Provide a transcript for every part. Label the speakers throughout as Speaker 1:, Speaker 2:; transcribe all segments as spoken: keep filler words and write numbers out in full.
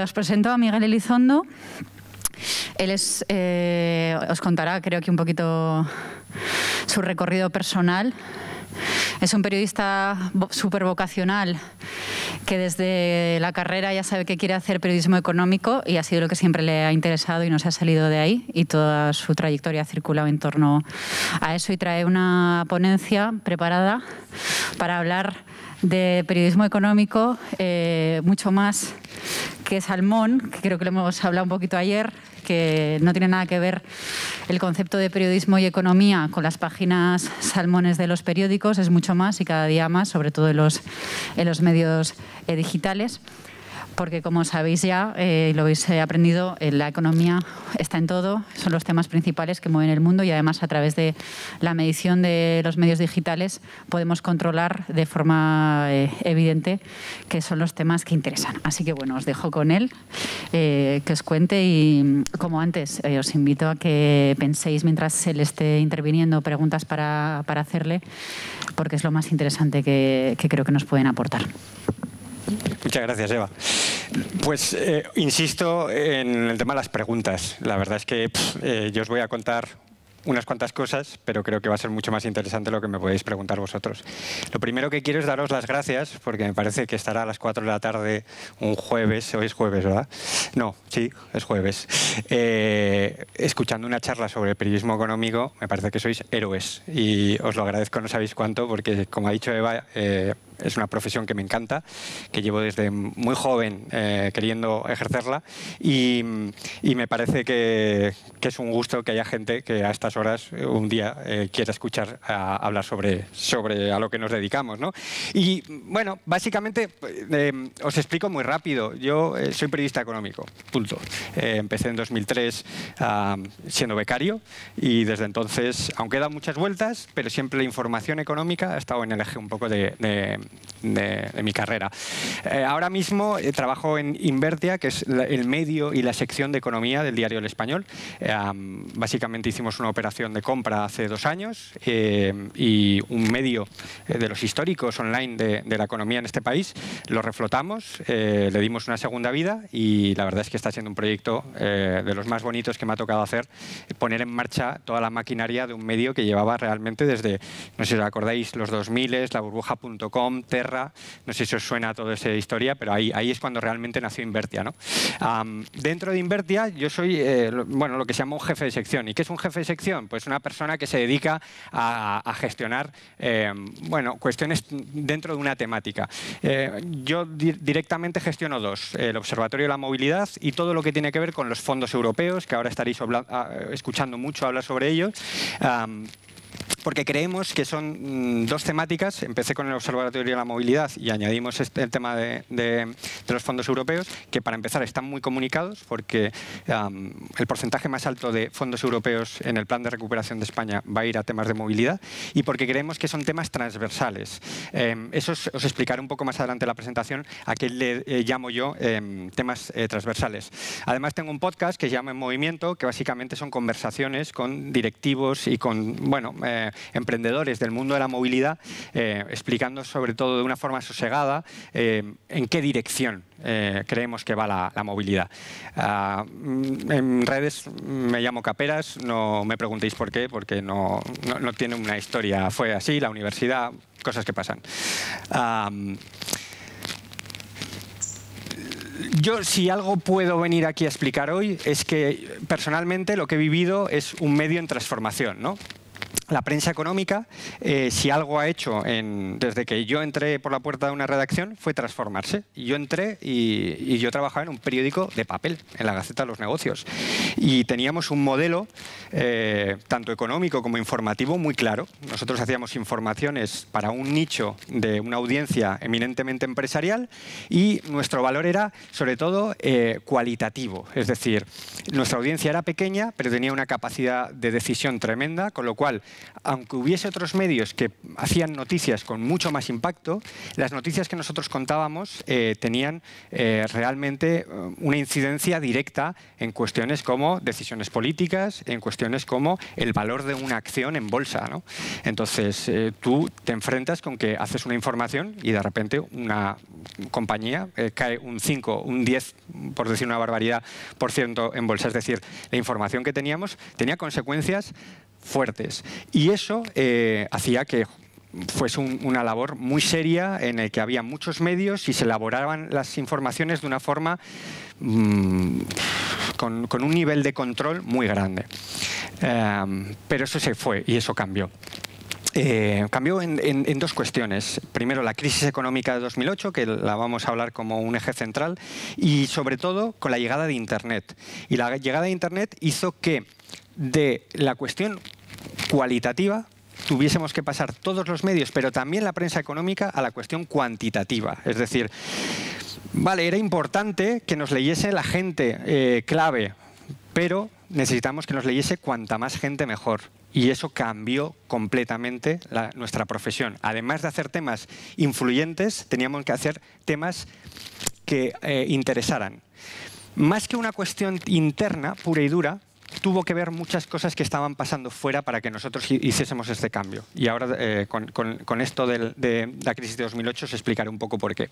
Speaker 1: os presento a Miguel Elizondo. Él es, eh, os contará, creo que un poquito su recorrido personal. Es un periodista súper vocacional que desde la carrera ya sabe que quiere hacer periodismo económico y ha sido lo que siempre le ha interesado y no se ha salido de ahí, y toda su trayectoria ha circulado en torno a eso, y trae una ponencia preparada para hablar de periodismo económico, eh, mucho más que Salmón, que creo que lo hemos hablado un poquito ayer, que no tiene nada que ver el concepto de periodismo y economía con las páginas salmones de los periódicos, es mucho más y cada día más, sobre todo en los, en los medios eh, digitales. Porque, como sabéis ya, eh, lo habéis aprendido, eh, la economía está en todo, son los temas principales que mueven el mundo, y además a través de la medición de los medios digitales podemos controlar de forma eh, evidente que son los temas que interesan. Así que bueno, os dejo con él, eh, que os cuente, y como antes eh, os invito a que penséis mientras él esté interviniendo preguntas para, para hacerle, porque es lo más interesante que, que creo que nos pueden aportar.
Speaker 2: Muchas gracias, Eva. Pues eh, insisto en el tema de las preguntas. La verdad es que pff, eh, yo os voy a contar unas cuantas cosas, pero creo que va a ser mucho más interesante lo que me podéis preguntar vosotros. Lo primero que quiero es daros las gracias, porque me parece que estará a las cuatro de la tarde un jueves, hoy es jueves, ¿verdad? No, sí, es jueves. Eh, escuchando una charla sobre periodismo económico, me parece que sois héroes, y os lo agradezco no sabéis cuánto, porque como ha dicho Eva, eh, es una profesión que me encanta, que llevo desde muy joven eh, queriendo ejercerla, y, y me parece que, que es un gusto que haya gente que a estas horas un día eh, quiera escuchar a, hablar sobre, sobre a lo que nos dedicamos, ¿no? Y bueno, básicamente eh, os explico muy rápido. Yo eh, soy periodista económico, punto. Eh, empecé en dos mil tres uh, siendo becario, y desde entonces, aunque he dado muchas vueltas, pero siempre la información económica ha estado en el eje un poco de, de De, de mi carrera. Eh, ahora mismo eh, trabajo en Invertia, que es la, el medio y la sección de economía del diario El Español. Eh, um, básicamente hicimos una operación de compra hace dos años eh, y un medio eh, de los históricos online de, de la economía en este país. Lo reflotamos, eh, le dimos una segunda vida, y la verdad es que está siendo un proyecto eh, de los más bonitos que me ha tocado hacer, poner en marcha toda la maquinaria de un medio que llevaba realmente desde, no sé si os acordáis, los dos mil, la burbuja punto com, Terra. No sé si os suena toda esa historia, pero ahí, ahí es cuando realmente nació Invertia, ¿no? Um, dentro de Invertia yo soy eh, lo, bueno, lo que se llama un jefe de sección. ¿Y qué es un jefe de sección? Pues una persona que se dedica a, a gestionar eh, bueno, cuestiones dentro de una temática. Eh, yo di directamente gestiono dos, el Observatorio de la Movilidad y todo lo que tiene que ver con los fondos europeos, que ahora estaréis escuchando mucho hablar sobre ellos. Um, porque creemos que son dos temáticas. Empecé con el Observatorio de la Movilidad y añadimos este, el tema de, de, de los fondos europeos, que para empezar están muy comunicados, porque um, el porcentaje más alto de fondos europeos en el Plan de Recuperación de España va a ir a temas de movilidad, y porque creemos que son temas transversales. Eh, eso os, os explicaré un poco más adelante en la presentación, a qué le eh, llamo yo eh, temas eh, transversales. Además tengo un podcast que se llama En Movimiento, que básicamente son conversaciones con directivos y con, bueno, eh, emprendedores del mundo de la movilidad, eh, explicando sobre todo de una forma sosegada eh, en qué dirección eh, creemos que va la, la movilidad. Uh, en redes me llamo Caperas, no me preguntéis por qué, porque no, no, no tiene una historia. Fue así, la universidad, cosas que pasan. Uh, Yo, si algo puedo venir aquí a explicar hoy, es que personalmente lo que he vivido es un medio en transformación, ¿no? La prensa económica, eh, si algo ha hecho en, desde que yo entré por la puerta de una redacción, fue transformarse. Y yo entré y, y yo trabajaba en un periódico de papel, en la Gaceta de los Negocios. Y teníamos un modelo, eh, tanto económico como informativo, muy claro. Nosotros hacíamos informaciones para un nicho de una audiencia eminentemente empresarial, y nuestro valor era, sobre todo, eh, cualitativo. Es decir, nuestra audiencia era pequeña, pero tenía una capacidad de decisión tremenda, con lo cual aunque hubiese otros medios que hacían noticias con mucho más impacto, las noticias que nosotros contábamos eh, tenían eh, realmente una incidencia directa en cuestiones como decisiones políticas, en cuestiones como el valor de una acción en bolsa, ¿no? Entonces, eh, tú te enfrentas con que haces una información y de repente una compañía eh, cae un cinco, un diez, por decir una barbaridad, por ciento en bolsa. Es decir, la información que teníamos tenía consecuencias fuertes. Y eso eh, hacía que fuese un, una labor muy seria en el que había muchos medios y se elaboraban las informaciones de una forma mmm, con, con un nivel de control muy grande. Eh, pero eso se fue y eso cambió. Eh, cambió en, en, en dos cuestiones. Primero, la crisis económica de dos mil ocho, que la vamos a hablar como un eje central, y sobre todo con la llegada de Internet. Y la llegada de Internet hizo que de la cuestión cualitativa tuviésemos que pasar todos los medios, pero también la prensa económica, a la cuestión cuantitativa. Es decir, vale, era importante que nos leyese la gente eh, clave, pero necesitamos que nos leyese cuanta más gente mejor. Y eso cambió completamente la, nuestra profesión. Además de hacer temas influyentes, teníamos que hacer temas que eh, interesaran. Más que una cuestión interna, pura y dura, tuvo que ver muchas cosas que estaban pasando fuera para que nosotros hiciésemos este cambio. Y ahora, eh, con, con, con esto de, de la crisis de dos mil ocho, os explicaré un poco por qué.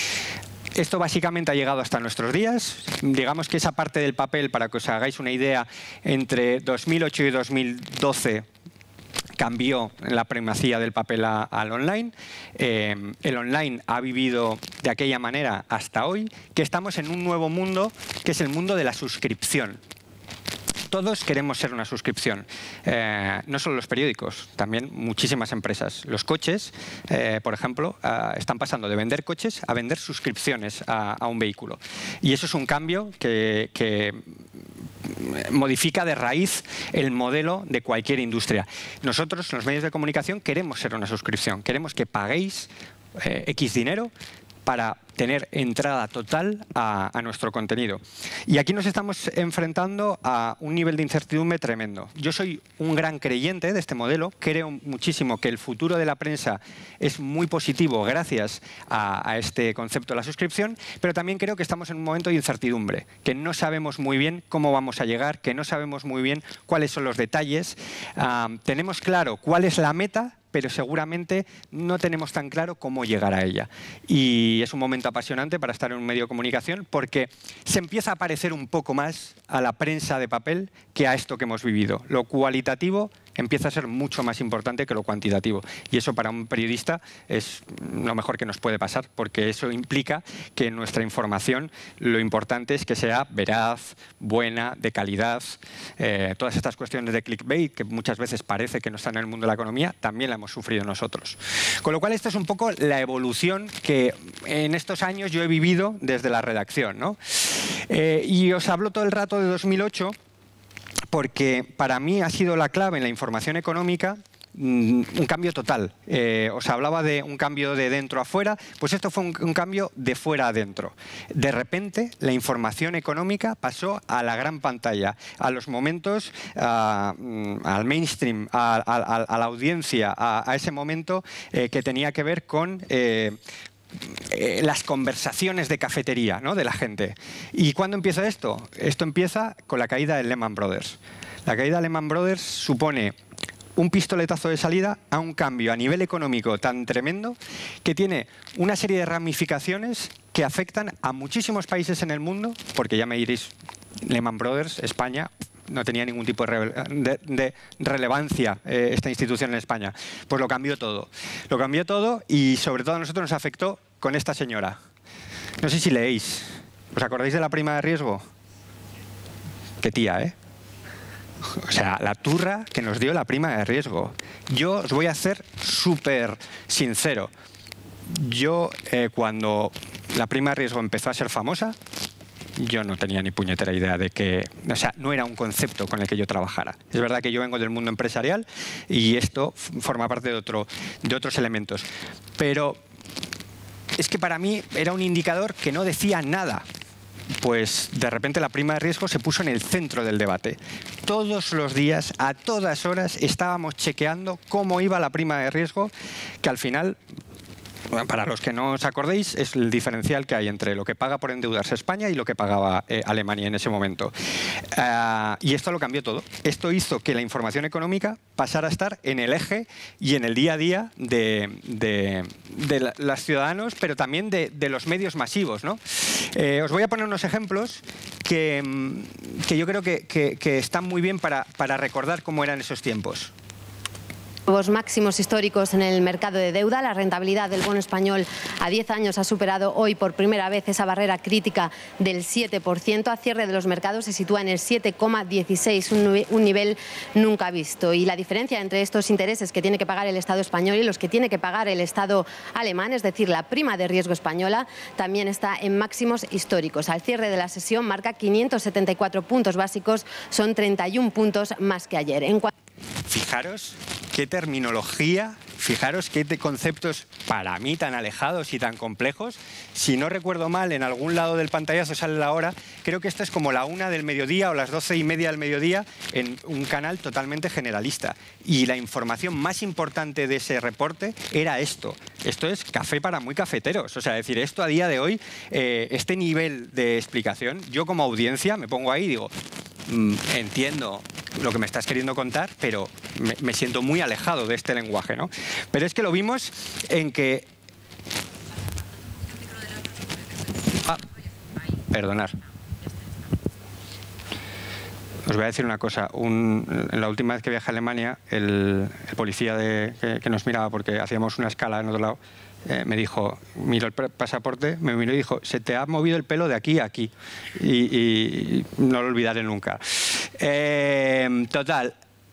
Speaker 2: Esto básicamente ha llegado hasta nuestros días. Digamos que esa parte del papel, para que os hagáis una idea, entre dos mil ocho y dos mil doce cambió la primacía del papel a, al online. Eh, el online ha vivido de aquella manera hasta hoy, que estamos en un nuevo mundo, que es el mundo de la suscripción. Todos queremos ser una suscripción, eh, no solo los periódicos, también muchísimas empresas. Los coches, eh, por ejemplo, uh, están pasando de vender coches a vender suscripciones a, a un vehículo. Y eso es un cambio que, que modifica de raíz el modelo de cualquier industria. Nosotros, los medios de comunicación, queremos ser una suscripción. Queremos que paguéis eh, X dinero para tener entrada total a, a nuestro contenido. Y aquí nos estamos enfrentando a un nivel de incertidumbre tremendo. Yo soy un gran creyente de este modelo, creo muchísimo que el futuro de la prensa es muy positivo gracias a, a este concepto de la suscripción, pero también creo que estamos en un momento de incertidumbre, que no sabemos muy bien cómo vamos a llegar, que no sabemos muy bien cuáles son los detalles. Uh, tenemos claro cuál es la meta, pero seguramente no tenemos tan claro cómo llegar a ella. Y es un momento apasionante para estar en un medio de comunicación porque se empieza a parecer un poco más a la prensa de papel que a esto que hemos vivido. Lo cualitativo empieza a ser mucho más importante que lo cuantitativo. Y eso para un periodista es lo mejor que nos puede pasar, porque eso implica que en nuestra información lo importante es que sea veraz, buena, de calidad. Eh, todas estas cuestiones de clickbait, que muchas veces parece que no están en el mundo de la economía, también la hemos sufrido nosotros. Con lo cual, esta es un poco la evolución que en estos años yo he vivido desde la redacción, ¿no? Eh, y os hablo todo el rato de dos mil ocho, porque para mí ha sido la clave en la información económica un cambio total. Eh, os hablaba de un cambio de dentro a fuera, pues esto fue un, un cambio de fuera a adentro. De repente, la información económica pasó a la gran pantalla, a los momentos, a, al mainstream, a, a, a la audiencia, a, a ese momento eh, que tenía que ver con Eh, Eh, las conversaciones de cafetería, ¿no?, de la gente. ¿Y cuándo empieza esto? Esto empieza con la caída de Lehman Brothers. La caída de Lehman Brothers supone un pistoletazo de salida a un cambio a nivel económico tan tremendo que tiene una serie de ramificaciones que afectan a muchísimos países en el mundo, porque ya me diréis, Lehman Brothers, España, no tenía ningún tipo de, rele de, de relevancia eh, esta institución en España. Pues lo cambió todo. Lo cambió todo y sobre todo a nosotros nos afectó con esta señora. No sé si leéis. ¿Os acordáis de la prima de riesgo? Qué tía, ¿eh? O sea, la turra que nos dio la prima de riesgo. Yo os voy a ser súper sincero. Yo, eh, cuando la prima de riesgo empezó a ser famosa, yo no tenía ni puñetera idea de que, o sea, no era un concepto con el que yo trabajara. Es verdad que yo vengo del mundo empresarial y esto forma parte de, otro, de otros elementos. Pero es que para mí era un indicador que no decía nada. pues de repente la prima de riesgo se puso en el centro del debate. Todos los días, a todas horas, estábamos chequeando cómo iba la prima de riesgo, que al final, para los que no os acordéis, es el diferencial que hay entre lo que paga por endeudarse España y lo que pagaba eh, Alemania en ese momento. Uh, y esto lo cambió todo. Esto hizo que la información económica pasara a estar en el eje y en el día a día de, de, de la, los ciudadanos, pero también de, de los medios masivos, ¿no? Eh, os voy a poner unos ejemplos que, que yo creo que, que, que están muy bien para, para recordar cómo eran esos tiempos.
Speaker 3: Nuevos máximos históricos en el mercado de deuda. La rentabilidad del bono español a diez años ha superado hoy por primera vez esa barrera crítica del siete por ciento. A cierre de los mercados se sitúa en el siete coma dieciséis, un, un nivel nunca visto. Y la diferencia entre estos intereses que tiene que pagar el Estado español y los que tiene que pagar el Estado alemán, es decir, la prima de riesgo española, también está en máximos históricos. Al cierre de la sesión marca quinientos setenta y cuatro puntos básicos, son treinta y un puntos más que ayer. En
Speaker 2: Fijaros qué terminología, fijaros qué conceptos para mí tan alejados y tan complejos. Si no recuerdo mal, en algún lado del pantallazo sale la hora. Creo que esta es como la una del mediodía o las doce y media del mediodía en un canal totalmente generalista. Y la información más importante de ese reporte era esto. Esto es café para muy cafeteros. O sea, decir, esto a día de hoy, eh, este nivel de explicación, yo como audiencia me pongo ahí y digo, mmm, entiendo lo que me estás queriendo contar, pero me, me siento muy alejado de este lenguaje, ¿no? Pero es que lo vimos en que... Ah, perdonad. Os voy a decir una cosa. Un, la última vez que viajé a Alemania, el, el policía de, que, que nos miraba, porque hacíamos una escala en otro lado, eh, me dijo, miró el pasaporte, me miró y dijo, se te ha movido el pelo de aquí a aquí. Y, y no lo olvidaré nunca. Eh, total.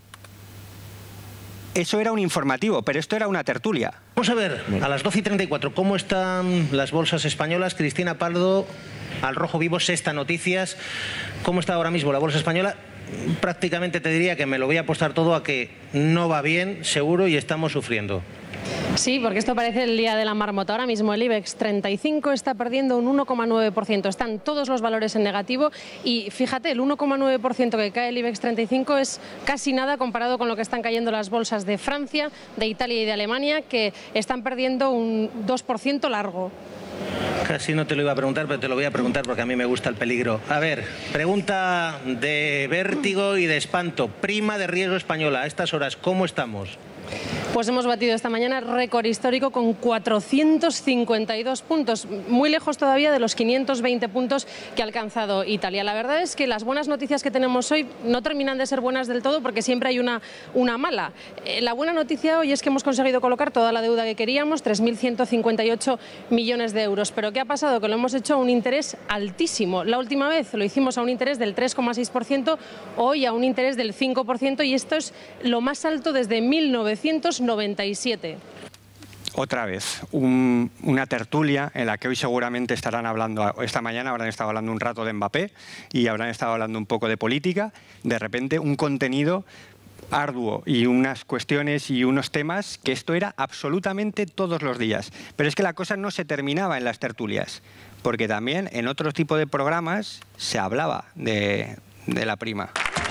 Speaker 2: Eso era un informativo, pero esto era una tertulia.
Speaker 4: Vamos a ver, a las doce y treinta y cuatro, ¿cómo están las bolsas españolas? Cristina Pardo, al rojo vivo, Sexta Noticias. ¿Cómo está ahora mismo la bolsa española? Prácticamente te diría que me lo voy a apostar todo a que no va bien, seguro, y estamos sufriendo.
Speaker 5: Sí, porque esto parece el día de la marmota. Ahora mismo el IBEX treinta y cinco está perdiendo un uno coma nueve por ciento. Están todos los valores en negativo y fíjate, el uno coma nueve por ciento que cae el IBEX treinta y cinco es casi nada comparado con lo que están cayendo las bolsas de Francia, de Italia y de Alemania, que están perdiendo un dos por ciento largo.
Speaker 4: Casi no te lo iba a preguntar, pero te lo voy a preguntar porque a mí me gusta el peligro. A ver, pregunta de vértigo y de espanto. Prima de riesgo española, a estas horas, ¿cómo estamos?
Speaker 5: Pues hemos batido esta mañana récord histórico con cuatrocientos cincuenta y dos puntos, muy lejos todavía de los quinientos veinte puntos que ha alcanzado Italia. La verdad es que las buenas noticias que tenemos hoy no terminan de ser buenas del todo porque siempre hay una, una mala. Eh, la buena noticia hoy es que hemos conseguido colocar toda la deuda que queríamos, tres mil ciento cincuenta y ocho millones de euros. Pero ¿qué ha pasado? Que lo hemos hecho a un interés altísimo. La última vez lo hicimos a un interés del tres coma seis por ciento, hoy a un interés del cinco por ciento, y esto es lo más alto desde mil novecientos noventa y siete.
Speaker 2: Otra vez, un, una tertulia en la que hoy seguramente estarán hablando, esta mañana habrán estado hablando un rato de Mbappé y habrán estado hablando un poco de política. De repente, un contenido arduo y unas cuestiones y unos temas que esto era absolutamente todos los días. Pero es que la cosa no se terminaba en las tertulias, porque también en otro tipo de programas se hablaba de, de la prima.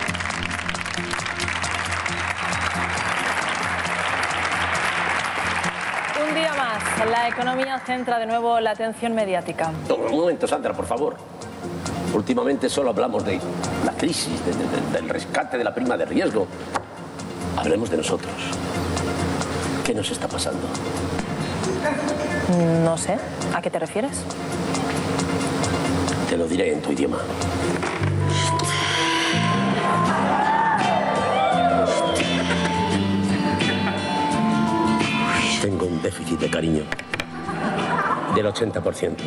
Speaker 6: La economía centra de nuevo la atención mediática.
Speaker 7: Un momento, Sandra, por favor. Últimamente solo hablamos de la crisis, de, de, de, del rescate de la prima de riesgo. Hablemos de nosotros. ¿Qué nos está pasando?
Speaker 6: No sé. ¿A qué te refieres?
Speaker 7: Te lo diré en tu idioma. Tengo un déficit de cariño del ochenta por ciento.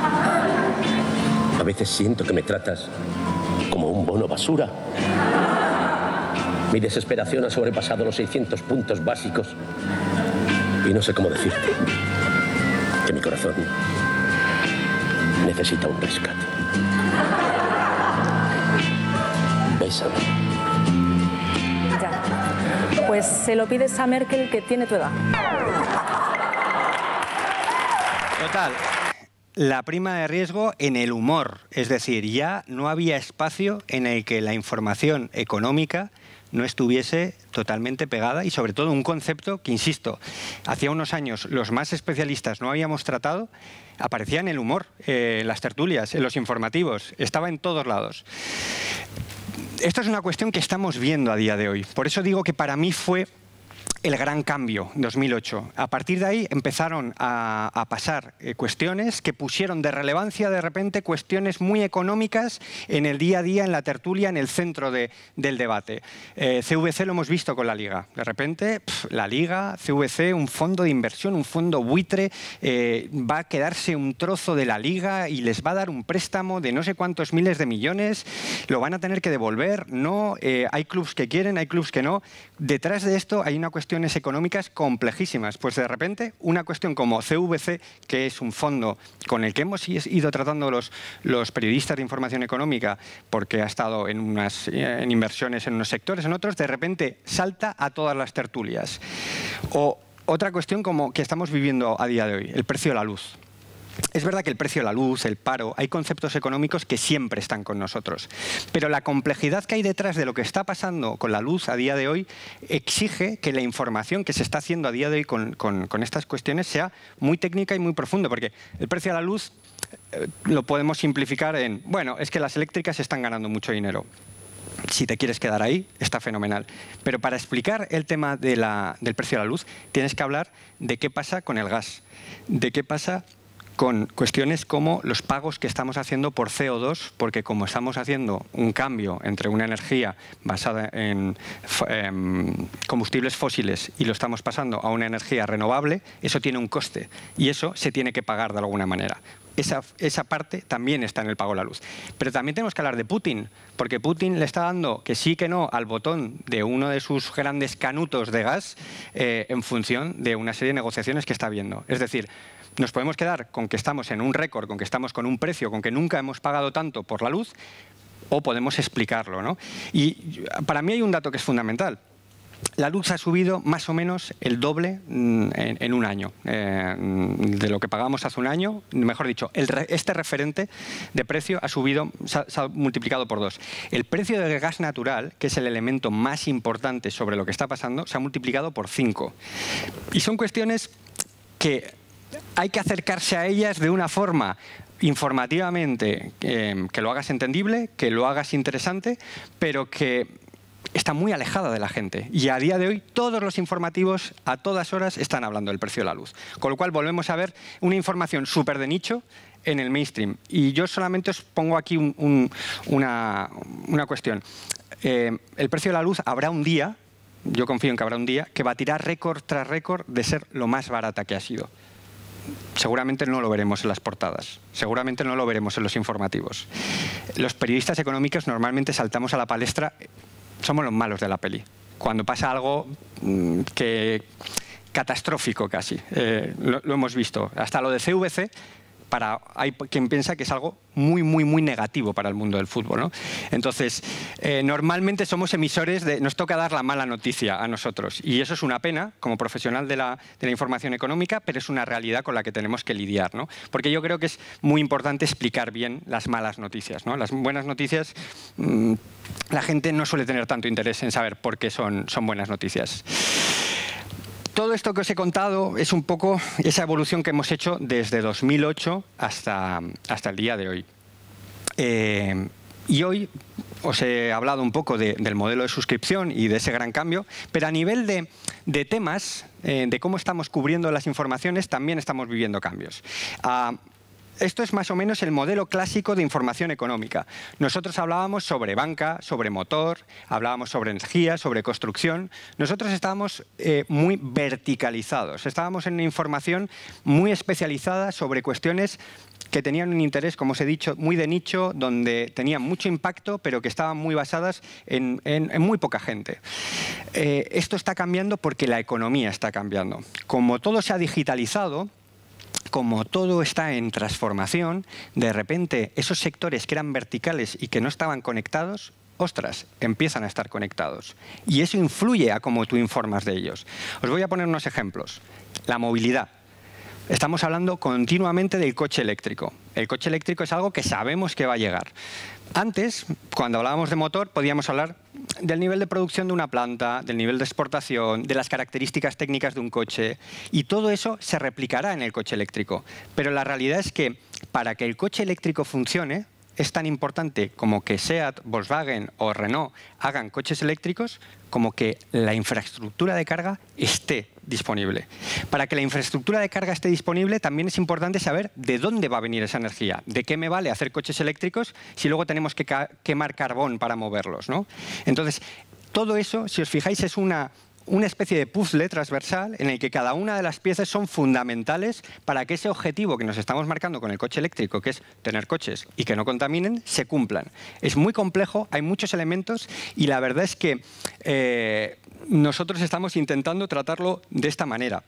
Speaker 7: A veces siento que me tratas como un bono basura. Mi desesperación ha sobrepasado los seiscientos puntos básicos y no sé cómo decirte que mi corazón necesita un rescate. Bésame.
Speaker 6: Ya. Pues se lo pides a Merkel, que tiene tu edad.
Speaker 2: Total, la prima de riesgo en el humor. Es decir, ya no había espacio en el que la información económica no estuviese totalmente pegada y sobre todo un concepto que, insisto, hacía unos años los más especialistas no habíamos tratado, aparecía en el humor, eh, en las tertulias, en los informativos, estaba en todos lados. Esto es una cuestión que estamos viendo a día de hoy. Por eso digo que para mí fue el gran cambio, dos mil ocho. A partir de ahí empezaron a, a pasar eh, cuestiones que pusieron de relevancia de repente cuestiones muy económicas en el día a día, en la tertulia, en el centro de, del debate. Eh, C V C lo hemos visto con la Liga. De repente, pf, la Liga, C V C, un fondo de inversión, un fondo buitre, eh, va a quedarse un trozo de la Liga y les va a dar un préstamo de no sé cuántos miles de millones, lo van a tener que devolver, no, eh, hay clubs que quieren, hay clubs que no. Detrás de esto hay una cuestión cuestiones económicas complejísimas. Pues de repente una cuestión como C V C, que es un fondo con el que hemos ido tratando los, los periodistas de información económica, porque ha estado en, unas, en inversiones en unos sectores, en otros, de repente salta a todas las tertulias. O otra cuestión como que estamos viviendo a día de hoy, el precio de la luz. Es verdad que el precio de la luz, el paro, hay conceptos económicos que siempre están con nosotros. Pero la complejidad que hay detrás de lo que está pasando con la luz a día de hoy exige que la información que se está haciendo a día de hoy con, con, con estas cuestiones sea muy técnica y muy profunda. Porque el precio de la luz eh, lo podemos simplificar en, bueno, es que las eléctricas están ganando mucho dinero. Si te quieres quedar ahí, está fenomenal. Pero para explicar el tema de la, del precio de la luz, tienes que hablar de qué pasa con el gas, de qué pasa con cuestiones como los pagos que estamos haciendo por C O dos, porque como estamos haciendo un cambio entre una energía basada en eh, combustibles fósiles y lo estamos pasando a una energía renovable, eso tiene un coste y eso se tiene que pagar de alguna manera. Esa, esa parte también está en el pago de la luz. Pero también tenemos que hablar de Putin, porque Putin le está dando que sí que no al botón de uno de sus grandes canutos de gas eh, en función de una serie de negociaciones que está viendo. Es decir, nos podemos quedar con que estamos en un récord, con que estamos con un precio, con que nunca hemos pagado tanto por la luz, o podemos explicarlo, ¿no? Y para mí hay un dato que es fundamental. La luz ha subido más o menos el doble en, en un año eh, de lo que pagamos hace un año. Mejor dicho, el, este referente de precio ha subido, se ha, se ha multiplicado por dos. El precio del gas natural, que es el elemento más importante sobre lo que está pasando, se ha multiplicado por cinco. Y son cuestiones que hay que acercarse a ellas de una forma informativamente eh, que lo hagas entendible, que lo hagas interesante, pero que está muy alejada de la gente. Y a día de hoy todos los informativos a todas horas están hablando del precio de la luz. Con lo cual volvemos a ver una información súper de nicho en el mainstream. Y yo solamente os pongo aquí un, un, una, una cuestión. Eh, el precio de la luz habrá un día, yo confío en que habrá un día, que batirá récord tras récord de ser lo más barata que ha sido. Seguramente no lo veremos en las portadas, seguramente no lo veremos en los informativos. Los periodistas económicos normalmente saltamos a la palestra, somos los malos de la peli. Cuando pasa algo mmm, que catastrófico casi, eh, lo, lo hemos visto. Hasta lo de C V C, para, hay quien piensa que es algo muy, muy, muy negativo para el mundo del fútbol, ¿no? Entonces, eh, normalmente somos emisores de... Nos toca dar la mala noticia a nosotros. Y eso es una pena, como profesional de la, de la información económica, pero es una realidad con la que tenemos que lidiar, ¿no? Porque yo creo que es muy importante explicar bien las malas noticias, ¿no? Las buenas noticias, mmm, la gente no suele tener tanto interés en saber por qué son, son buenas noticias. Todo esto que os he contado es un poco esa evolución que hemos hecho desde dos mil ocho hasta, hasta el día de hoy. Eh, y hoy os he hablado un poco de, del modelo de suscripción y de ese gran cambio, pero a nivel de, de temas, eh, de cómo estamos cubriendo las informaciones, también estamos viviendo cambios. Uh, Esto es más o menos el modelo clásico de información económica. Nosotros hablábamos sobre banca, sobre motor, hablábamos sobre energía, sobre construcción. Nosotros estábamos eh, muy verticalizados, estábamos en una información muy especializada sobre cuestiones que tenían un interés, como os he dicho, muy de nicho, donde tenían mucho impacto, pero que estaban muy basadas en, en, en muy poca gente. Eh, esto está cambiando porque la economía está cambiando. Como todo se ha digitalizado, como todo está en transformación, de repente esos sectores que eran verticales y que no estaban conectados, ostras, empiezan a estar conectados. Y eso influye a cómo tú informas de ellos. Os voy a poner unos ejemplos. La movilidad. Estamos hablando continuamente del coche eléctrico. El coche eléctrico es algo que sabemos que va a llegar. Antes, cuando hablábamos de motor, podíamos hablar del nivel de producción de una planta, del nivel de exportación, de las características técnicas de un coche, y todo eso se replicará en el coche eléctrico. Pero la realidad es que para que el coche eléctrico funcione, es tan importante como que SEAT, Volkswagen o Renault hagan coches eléctricos, como que la infraestructura de carga esté disponible. Para que la infraestructura de carga esté disponible, también es importante saber de dónde va a venir esa energía. ¿De qué me vale hacer coches eléctricos si luego tenemos que quemar carbón para moverlos, ¿no? Entonces, todo eso, si os fijáis, es una... una especie de puzzle transversal en el que cada una de las piezas son fundamentales para que ese objetivo que nos estamos marcando con el coche eléctrico, que es tener coches y que no contaminen, se cumplan. Es muy complejo, hay muchos elementos y la verdad es que eh, nosotros estamos intentando tratarlo de esta manera.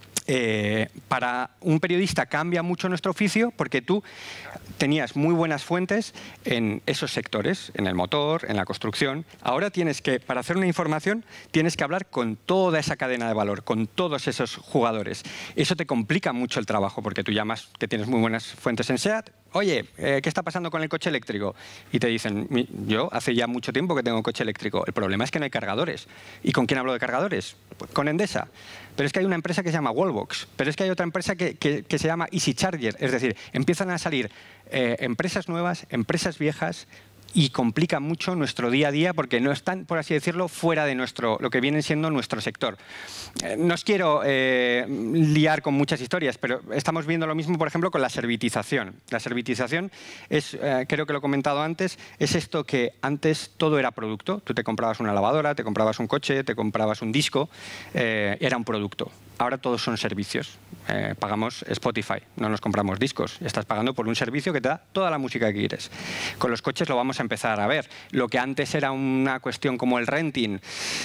Speaker 2: Eh, para un periodista cambia mucho nuestro oficio porque tú tenías muy buenas fuentes en esos sectores, en el motor, en la construcción. Ahora tienes que, para hacer una información, tienes que hablar con toda esa cadena de valor, con todos esos jugadores. Eso te complica mucho el trabajo porque tú llamas que tienes muy buenas fuentes en SEAT. Oye, eh, ¿qué está pasando con el coche eléctrico? Y te dicen, yo hace ya mucho tiempo que tengo coche eléctrico. El problema es que no hay cargadores. ¿Y con quién hablo de cargadores? Pues con Endesa. Pero es que hay una empresa que se llama Wallbox. Pero es que hay otra empresa que, que, que se llama Easy Charger. Es decir, empiezan a salir eh, empresas nuevas, empresas viejas, y complica mucho nuestro día a día porque no están, por así decirlo, fuera de nuestro, lo que viene siendo nuestro sector. Eh, no os quiero eh, liar con muchas historias, pero estamos viendo lo mismo, por ejemplo, con la servitización. La servitización es, eh, creo que lo he comentado antes, es esto que antes todo era producto. Tú te comprabas una lavadora, te comprabas un coche, te comprabas un disco, eh, era un producto. Ahora todos son servicios. Eh, pagamos Spotify, no nos compramos discos. Estás pagando por un servicio que te da toda la música que quieres. Con los coches lo vamos a empezar a ver. Lo que antes era una cuestión como el renting,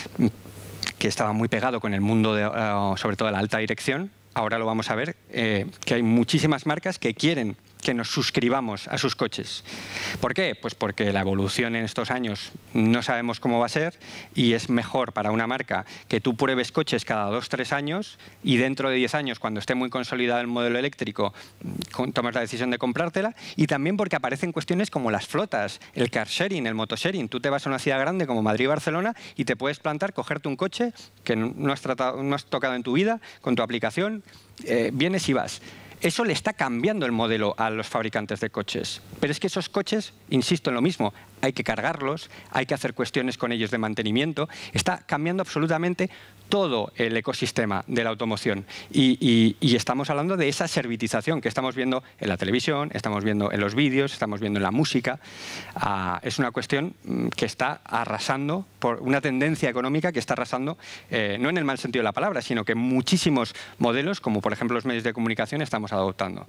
Speaker 2: que estaba muy pegado con el mundo, de, uh, sobre todo de la alta dirección, ahora lo vamos a ver, eh, que hay muchísimas marcas que quieren que nos suscribamos a sus coches. ¿Por qué? Pues porque la evolución en estos años no sabemos cómo va a ser y es mejor para una marca que tú pruebes coches cada dos, tres años y dentro de diez años, cuando esté muy consolidado el modelo eléctrico, tomas la decisión de comprártela, y también porque aparecen cuestiones como las flotas, el car sharing, el motosharing. Tú te vas a una ciudad grande como Madrid o Barcelona y te puedes plantar, cogerte un coche que no has, tratado, no has tocado en tu vida, con tu aplicación, eh, vienes y vas. Eso le está cambiando el modelo a los fabricantes de coches. Pero es que esos coches, insisto en lo mismo, hay que cargarlos, hay que hacer cuestiones con ellos de mantenimiento. Está cambiando absolutamente todo el ecosistema de la automoción. Y, y, y estamos hablando de esa servitización que estamos viendo en la televisión, estamos viendo en los vídeos, estamos viendo en la música. Ah, es una cuestión que está arrasando, por una tendencia económica que está arrasando, eh, no en el mal sentido de la palabra, sino que muchísimos modelos, como por ejemplo los medios de comunicación, estamos adoptando.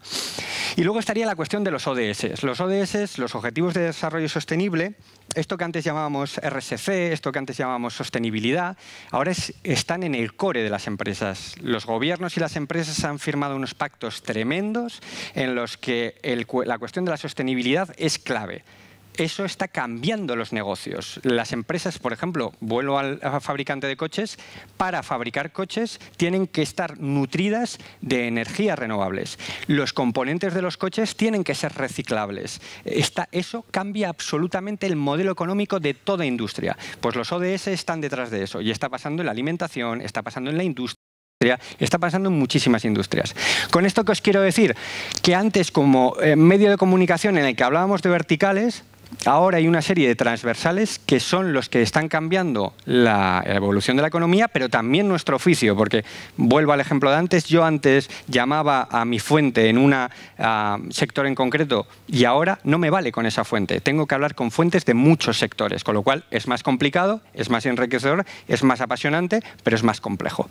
Speaker 2: Y luego estaría la cuestión de los O D S. Los O D S, los Objetivos de Desarrollo Sostenible, esto que antes llamábamos R S C, esto que antes llamábamos sostenibilidad, ahora es, están en el core de las empresas. Los gobiernos y las empresas han firmado unos pactos tremendos en los que el, la cuestión de la sostenibilidad es clave. Eso está cambiando los negocios. Las empresas, por ejemplo, vuelvo al fabricante de coches, para fabricar coches tienen que estar nutridas de energías renovables. Los componentes de los coches tienen que ser reciclables. Esta, eso cambia absolutamente el modelo económico de toda industria. Pues los O D S están detrás de eso y está pasando en la alimentación, está pasando en la industria. Está pasando en muchísimas industrias. Con esto que os quiero decir, que antes como eh, medio de comunicación en el que hablábamos de verticales, ahora hay una serie de transversales que son los que están cambiando la evolución de la economía, pero también nuestro oficio, porque vuelvo al ejemplo de antes, yo antes llamaba a mi fuente en un uh, sector en concreto y ahora no me vale con esa fuente. Tengo que hablar con fuentes de muchos sectores, con lo cual es más complicado, es más enriquecedor, es más apasionante, pero es más complejo.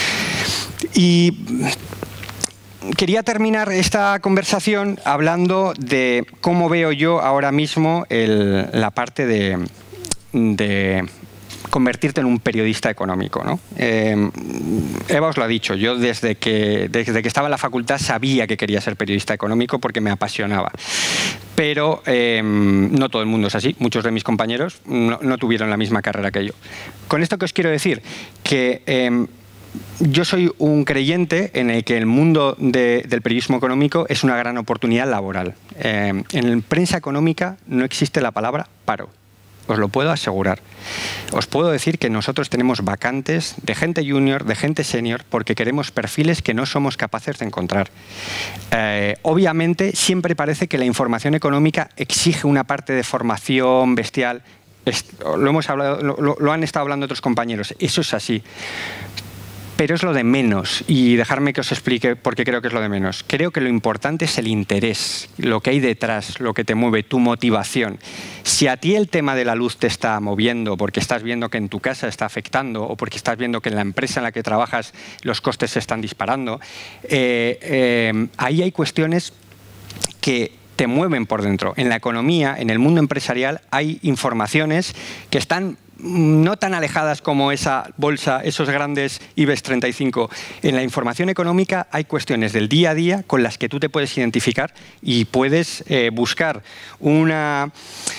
Speaker 2: Y quería terminar esta conversación hablando de cómo veo yo ahora mismo el, la parte de, de convertirte en un periodista económico, ¿no? Eh, Eva os lo ha dicho, yo desde que, desde que estaba en la facultad sabía que quería ser periodista económico porque me apasionaba. Pero eh, no todo el mundo es así, muchos de mis compañeros no, no tuvieron la misma carrera que yo. Con esto que os quiero decir, que eh, yo soy un creyente en el que el mundo de, del periodismo económico es una gran oportunidad laboral. Eh, en la prensa económica no existe la palabra paro. Os lo puedo asegurar. Os puedo decir que nosotros tenemos vacantes de gente junior, de gente senior, porque queremos perfiles que no somos capaces de encontrar. Eh, obviamente, siempre parece que la información económica exige una parte de formación bestial. Lo, hemos hablado, lo, lo han estado hablando otros compañeros. Eso es así. Pero es lo de menos, y dejarme que os explique por qué creo que es lo de menos. Creo que lo importante es el interés, lo que hay detrás, lo que te mueve, tu motivación. Si a ti el tema de la luz te está moviendo porque estás viendo que en tu casa está afectando o porque estás viendo que en la empresa en la que trabajas los costes se están disparando, eh, eh, ahí hay cuestiones que te mueven por dentro. En la economía, en el mundo empresarial, hay informaciones que están no tan alejadas como esa bolsa, esos grandes IBEX treinta y cinco. En la información económica hay cuestiones del día a día con las que tú te puedes identificar y puedes eh, buscar una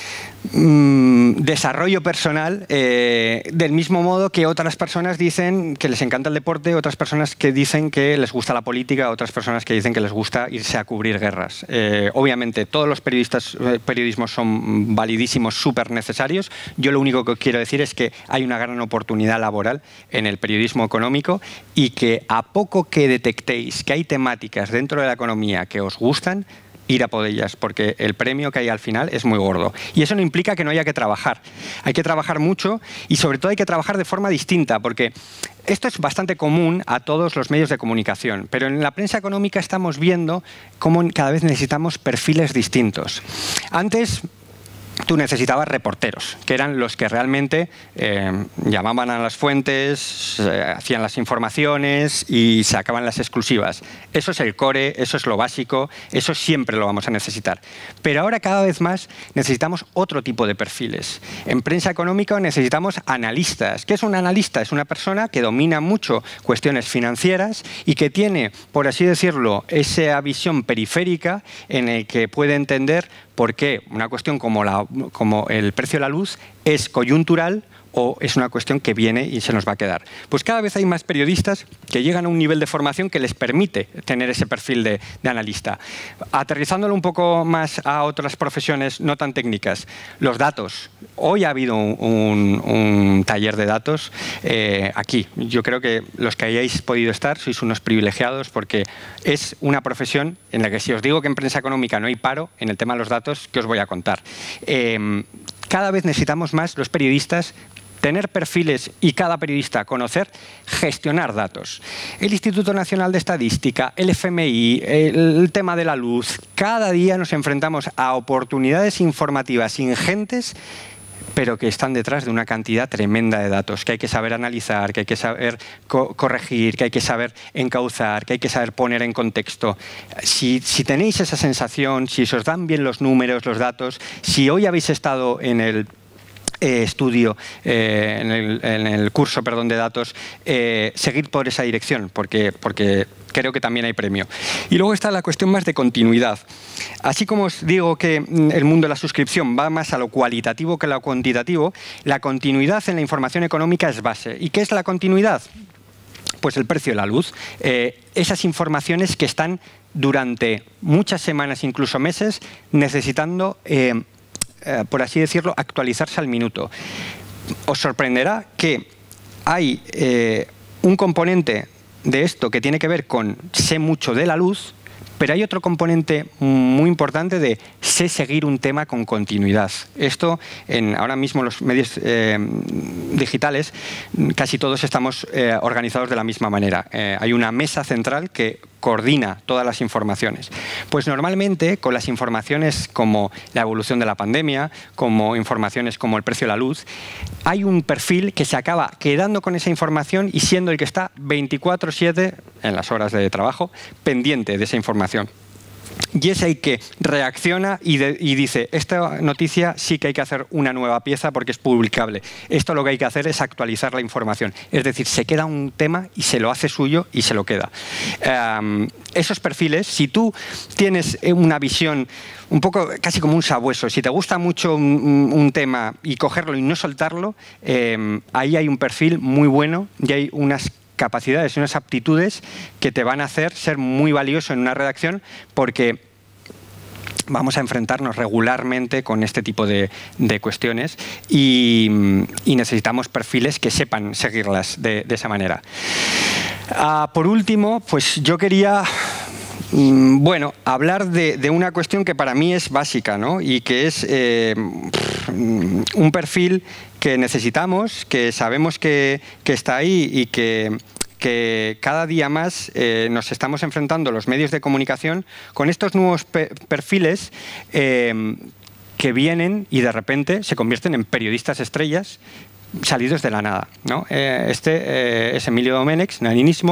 Speaker 2: mm, desarrollo personal eh, del mismo modo que otras personas dicen que les encanta el deporte, otras personas que dicen que les gusta la política, otras personas que dicen que les gusta irse a cubrir guerras. Eh, obviamente todos los periodistas, eh, periodismos son validísimos, súper necesarios. Yo lo único que quiero decir es que hay una gran oportunidad laboral en el periodismo económico y que a poco que detectéis que hay temáticas dentro de la economía que os gustan, ir a por ellas, porque el premio que hay al final es muy gordo. Y eso no implica que no haya que trabajar. Hay que trabajar mucho y sobre todo hay que trabajar de forma distinta, porque esto es bastante común a todos los medios de comunicación, pero en la prensa económica estamos viendo cómo cada vez necesitamos perfiles distintos. Antes tú necesitabas reporteros, que eran los que realmente eh, llamaban a las fuentes, eh, hacían las informaciones y sacaban las exclusivas. Eso es el core, eso es lo básico, eso siempre lo vamos a necesitar. Pero ahora cada vez más necesitamos otro tipo de perfiles. En prensa económica necesitamos analistas. ¿Qué es un analista? Es una persona que domina mucho cuestiones financieras y que tiene, por así decirlo, esa visión periférica en el que puede entender por qué una cuestión como, la, como el precio de la luz es coyuntural o es una cuestión que viene y se nos va a quedar. Pues cada vez hay más periodistas que llegan a un nivel de formación que les permite tener ese perfil de, de analista. Aterrizándolo un poco más a otras profesiones no tan técnicas, los datos. Hoy ha habido un, un, un taller de datos eh, aquí. Yo creo que los que hayáis podido estar sois unos privilegiados porque es una profesión en la que si os digo que en prensa económica no hay paro, en el tema de los datos, ¿qué os voy a contar? Eh, cada vez necesitamos más los periodistas tener perfiles y cada periodista conocer, gestionar datos. El Instituto Nacional de Estadística, el F M I, el, el tema de la luz. Cada día nos enfrentamos a oportunidades informativas ingentes, pero que están detrás de una cantidad tremenda de datos, que hay que saber analizar, que hay que saber co corregir, que hay que saber encauzar, que hay que saber poner en contexto. Si, si tenéis esa sensación, si os dan bien los números, los datos, si hoy habéis estado en el Eh, estudio, eh, en, el, en el curso perdón, de datos, eh, seguir por esa dirección, porque, porque creo que también hay premio. Y luego está la cuestión más de continuidad. Así como os digo que el mundo de la suscripción va más a lo cualitativo que a lo cuantitativo, la continuidad en la información económica es base. ¿Y qué es la continuidad? Pues el precio de la luz. Eh, esas informaciones que están durante muchas semanas, incluso meses, necesitando Eh, Eh, por así decirlo, actualizarse al minuto. Os sorprenderá que hay eh, un componente de esto que tiene que ver con sé mucho de la luz, pero hay otro componente muy importante de sé seguir un tema con continuidad. Esto, en, ahora mismo los medios eh, digitales, casi todos estamos eh, organizados de la misma manera. Eh, hay una mesa central que coordina todas las informaciones. Pues normalmente con las informaciones como la evolución de la pandemia, como informaciones como el precio de la luz, hay un perfil que se acaba quedando con esa información y siendo el que está veinticuatro siete en las horas de trabajo pendiente de esa información. Y es el que reacciona y, de, y dice, esta noticia sí que hay que hacer una nueva pieza porque es publicable. Esto lo que hay que hacer es actualizar la información. Es decir, se queda un tema y se lo hace suyo y se lo queda. Um, esos perfiles, si tú tienes una visión un poco casi como un sabueso, si te gusta mucho un, un tema y cogerlo y no soltarlo, eh, ahí hay un perfil muy bueno y hay unas capacidades y unas aptitudes que te van a hacer ser muy valioso en una redacción, porque vamos a enfrentarnos regularmente con este tipo de, de cuestiones y, y necesitamos perfiles que sepan seguirlas de, de esa manera. Uh, por último, pues yo quería... Bueno, hablar de, de una cuestión que para mí es básica, ¿no? Y que es eh, un perfil que necesitamos, que sabemos que, que está ahí y que, que cada día más eh, nos estamos enfrentando los medios de comunicación con estos nuevos pe perfiles eh, que vienen y de repente se convierten en periodistas estrellas salidos de la nada, ¿no? Eh, este eh, es Emilio Domenech, Naninismo,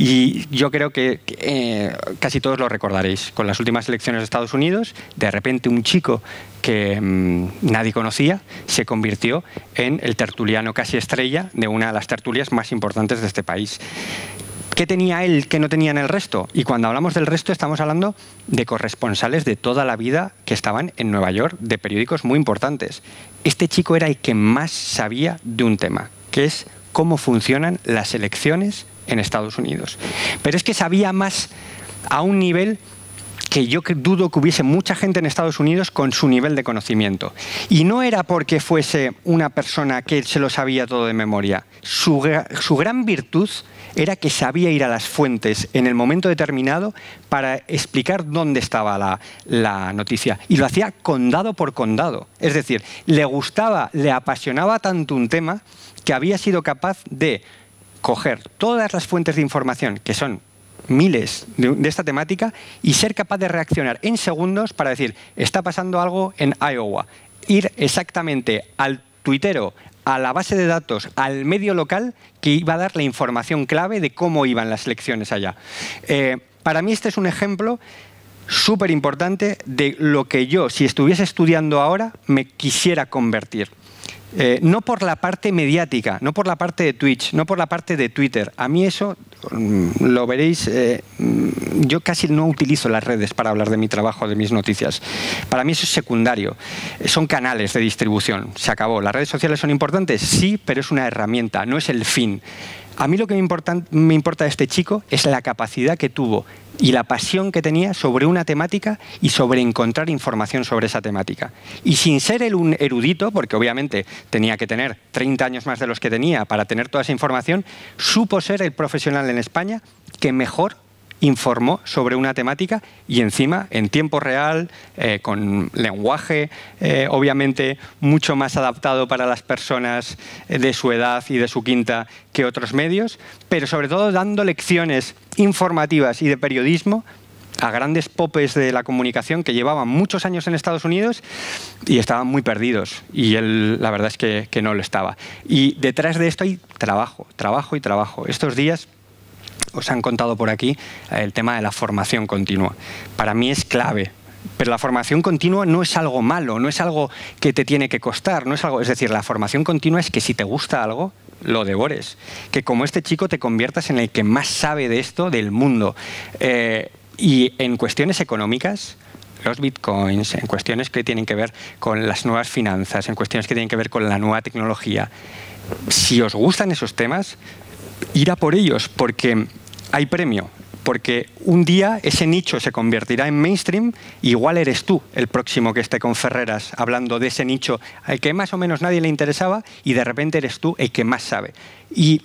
Speaker 2: y yo creo que eh, casi todos lo recordaréis. Con las últimas elecciones de Estados Unidos, de repente un chico que mmm, nadie conocía se convirtió en el tertuliano casi estrella de una de las tertulias más importantes de este país. ¿Qué tenía él que no tenían el resto? Y cuando hablamos del resto estamos hablando de corresponsales de toda la vida que estaban en Nueva York, de periódicos muy importantes. Este chico era el que más sabía de un tema, que es cómo funcionan las elecciones en Estados Unidos. Pero es que sabía más a un nivel que yo dudo que hubiese mucha gente en Estados Unidos con su nivel de conocimiento. Y no era porque fuese una persona que se lo sabía todo de memoria. Su, su gran virtud era que sabía ir a las fuentes en el momento determinado para explicar dónde estaba la, la noticia. Y lo hacía condado por condado. Es decir, le gustaba, le apasionaba tanto un tema que había sido capaz de coger todas las fuentes de información, que son miles de, de esta temática, y ser capaz de reaccionar en segundos para decir, está pasando algo en Iowa. Ir exactamente al tuitero, a la base de datos, al medio local que iba a dar la información clave de cómo iban las elecciones allá. Eh, para mí este es un ejemplo súper importante de lo que yo, si estuviese estudiando ahora, me quisiera convertir. Eh, no por la parte mediática, no por la parte de Twitch, no por la parte de Twitter. A mí eso, lo veréis, eh, yo casi no utilizo las redes para hablar de mi trabajo, de mis noticias. Para mí eso es secundario. Son canales de distribución. Se acabó. ¿Las redes sociales son importantes? Sí, pero es una herramienta, no es el fin. A mí lo que me importa, me importa de este chico es la capacidad que tuvo y la pasión que tenía sobre una temática y sobre encontrar información sobre esa temática. Y sin ser él un erudito, porque obviamente tenía que tener treinta años más de los que tenía para tener toda esa información, supo ser el profesional en España que mejor informó sobre una temática y encima en tiempo real, eh, con lenguaje eh, obviamente mucho más adaptado para las personas de su edad y de su quinta que otros medios, pero sobre todo dando lecciones informativas y de periodismo a grandes popes de la comunicación que llevaban muchos años en Estados Unidos y estaban muy perdidos. Y él, la verdad es que, que no lo estaba. Y detrás de esto hay trabajo, trabajo y trabajo. Estos días os han contado por aquí el tema de la formación continua. Para mí es clave. Pero la formación continua no es algo malo, no es algo que te tiene que costar, no es algo, es decir, la formación continua es que si te gusta algo, lo devores. Que como este chico te conviertas en el que más sabe de esto del mundo. Eh, y en cuestiones económicas, los bitcoins, en cuestiones que tienen que ver con las nuevas finanzas, en cuestiones que tienen que ver con la nueva tecnología, si os gustan esos temas, ir a por ellos, porque hay premio. Porque un día ese nicho se convertirá en mainstream y igual eres tú el próximo que esté con Ferreras hablando de ese nicho al que más o menos nadie le interesaba y de repente eres tú el que más sabe. Y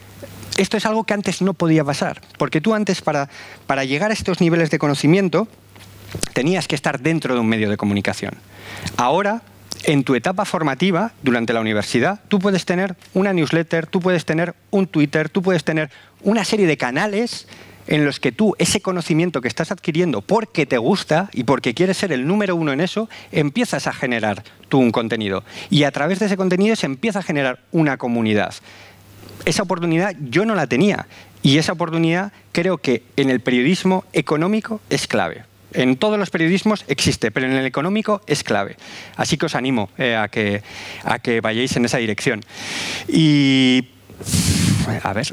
Speaker 2: esto es algo que antes no podía pasar, porque tú antes para, para llegar a estos niveles de conocimiento tenías que estar dentro de un medio de comunicación. Ahora, en tu etapa formativa, durante la universidad, tú puedes tener una newsletter, tú puedes tener un Twitter, tú puedes tener una serie de canales en los que tú, ese conocimiento que estás adquiriendo porque te gusta y porque quieres ser el número uno en eso, empiezas a generar tú un contenido. Y a través de ese contenido se empieza a generar una comunidad. Esa oportunidad yo no la tenía. Y esa oportunidad creo que en el periodismo económico es clave. En todos los periodismos existe, pero en el económico es clave. Así que os animo eh, a, que, a que vayáis en esa dirección. Y, a ver,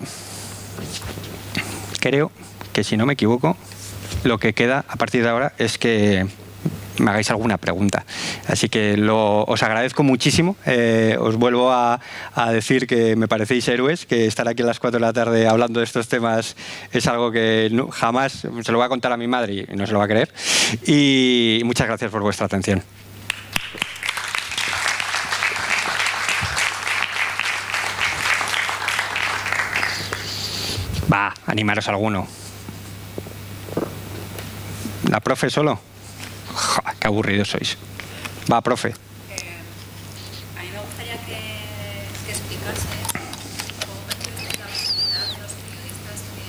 Speaker 2: creo que si no me equivoco, lo que queda a partir de ahora es que me hagáis alguna pregunta. Así que lo, os agradezco muchísimo. Eh, os vuelvo a, a decir que me parecéis héroes, que estar aquí a las cuatro de la tarde hablando de estos temas es algo que no, jamás se lo voy a contar a mi madre y no se lo va a creer. Y muchas gracias por vuestra atención. Va, animaros alguno. ¿La profe solo? ¡Ja, qué aburridos sois! Va, profe.
Speaker 8: Eh, a mí me gustaría que, que explicase cómo percibes la visibilidad de los periodistas que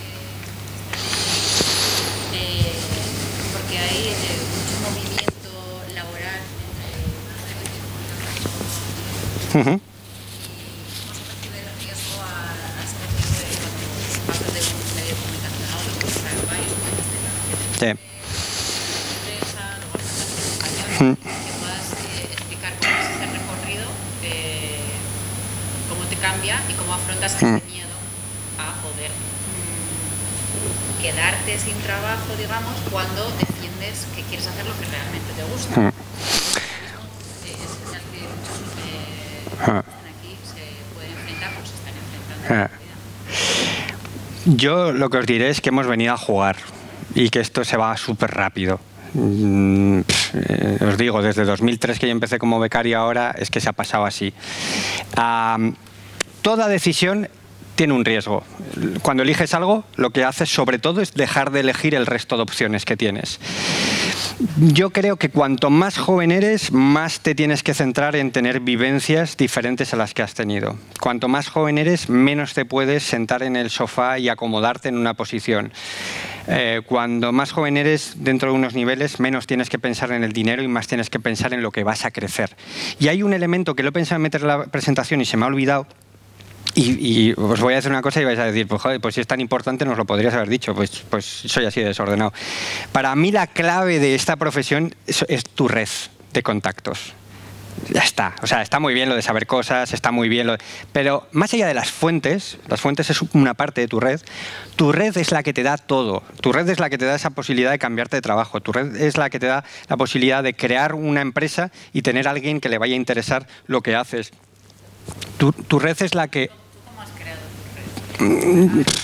Speaker 8: están eh, porque hay eh, mucho movimiento laboral entre unos medios de comunicación y
Speaker 2: Uh-huh.
Speaker 8: cómo se percibe el riesgo a, a ese riesgo de cuando se pasa de un medio de comunicación a otro, o sea, varios medios de comunicación.
Speaker 2: Sí.
Speaker 8: Que puedas eh, explicar cómo es ese recorrido, eh, cómo te cambia y cómo afrontas ese miedo a poder mm, quedarte sin trabajo, digamos, cuando defiendes que quieres hacer lo que realmente te gusta. Mm. Es señal que muchos eh, que están aquí se pueden enfrentar o se están enfrentando en la realidad.
Speaker 2: Yo lo que os diré es que hemos venido a jugar y que esto se va súper rápido. Mm, eh, os digo, desde dos mil tres que yo empecé como becario, ahora es que se ha pasado así. Um, toda decisión tiene un riesgo. Cuando eliges algo, lo que haces sobre todo es dejar de elegir el resto de opciones que tienes. Yo creo que cuanto más joven eres, más te tienes que centrar en tener vivencias diferentes a las que has tenido. Cuanto más joven eres, menos te puedes sentar en el sofá y acomodarte en una posición. Eh, cuando más joven eres, dentro de unos niveles, menos tienes que pensar en el dinero y más tienes que pensar en lo que vas a crecer. Y hay un elemento que lo he pensado en meter en la presentación y se me ha olvidado. Y, y os voy a decir una cosa y vais a decir, pues joder, pues si es tan importante nos lo podrías haber dicho, pues, pues soy así de desordenado. Para mí la clave de esta profesión es, es tu red de contactos. Ya está, o sea, está muy bien lo de saber cosas, está muy bien lo de... Pero más allá de las fuentes, las fuentes es una parte de tu red, tu red es la que te da todo, tu red es la que te da esa posibilidad de cambiarte de trabajo, tu red es la que te da la posibilidad de crear una empresa y tener a alguien que le vaya a interesar lo que haces. Tu, tu red es la que...
Speaker 8: ¿Cómo has creado tu red?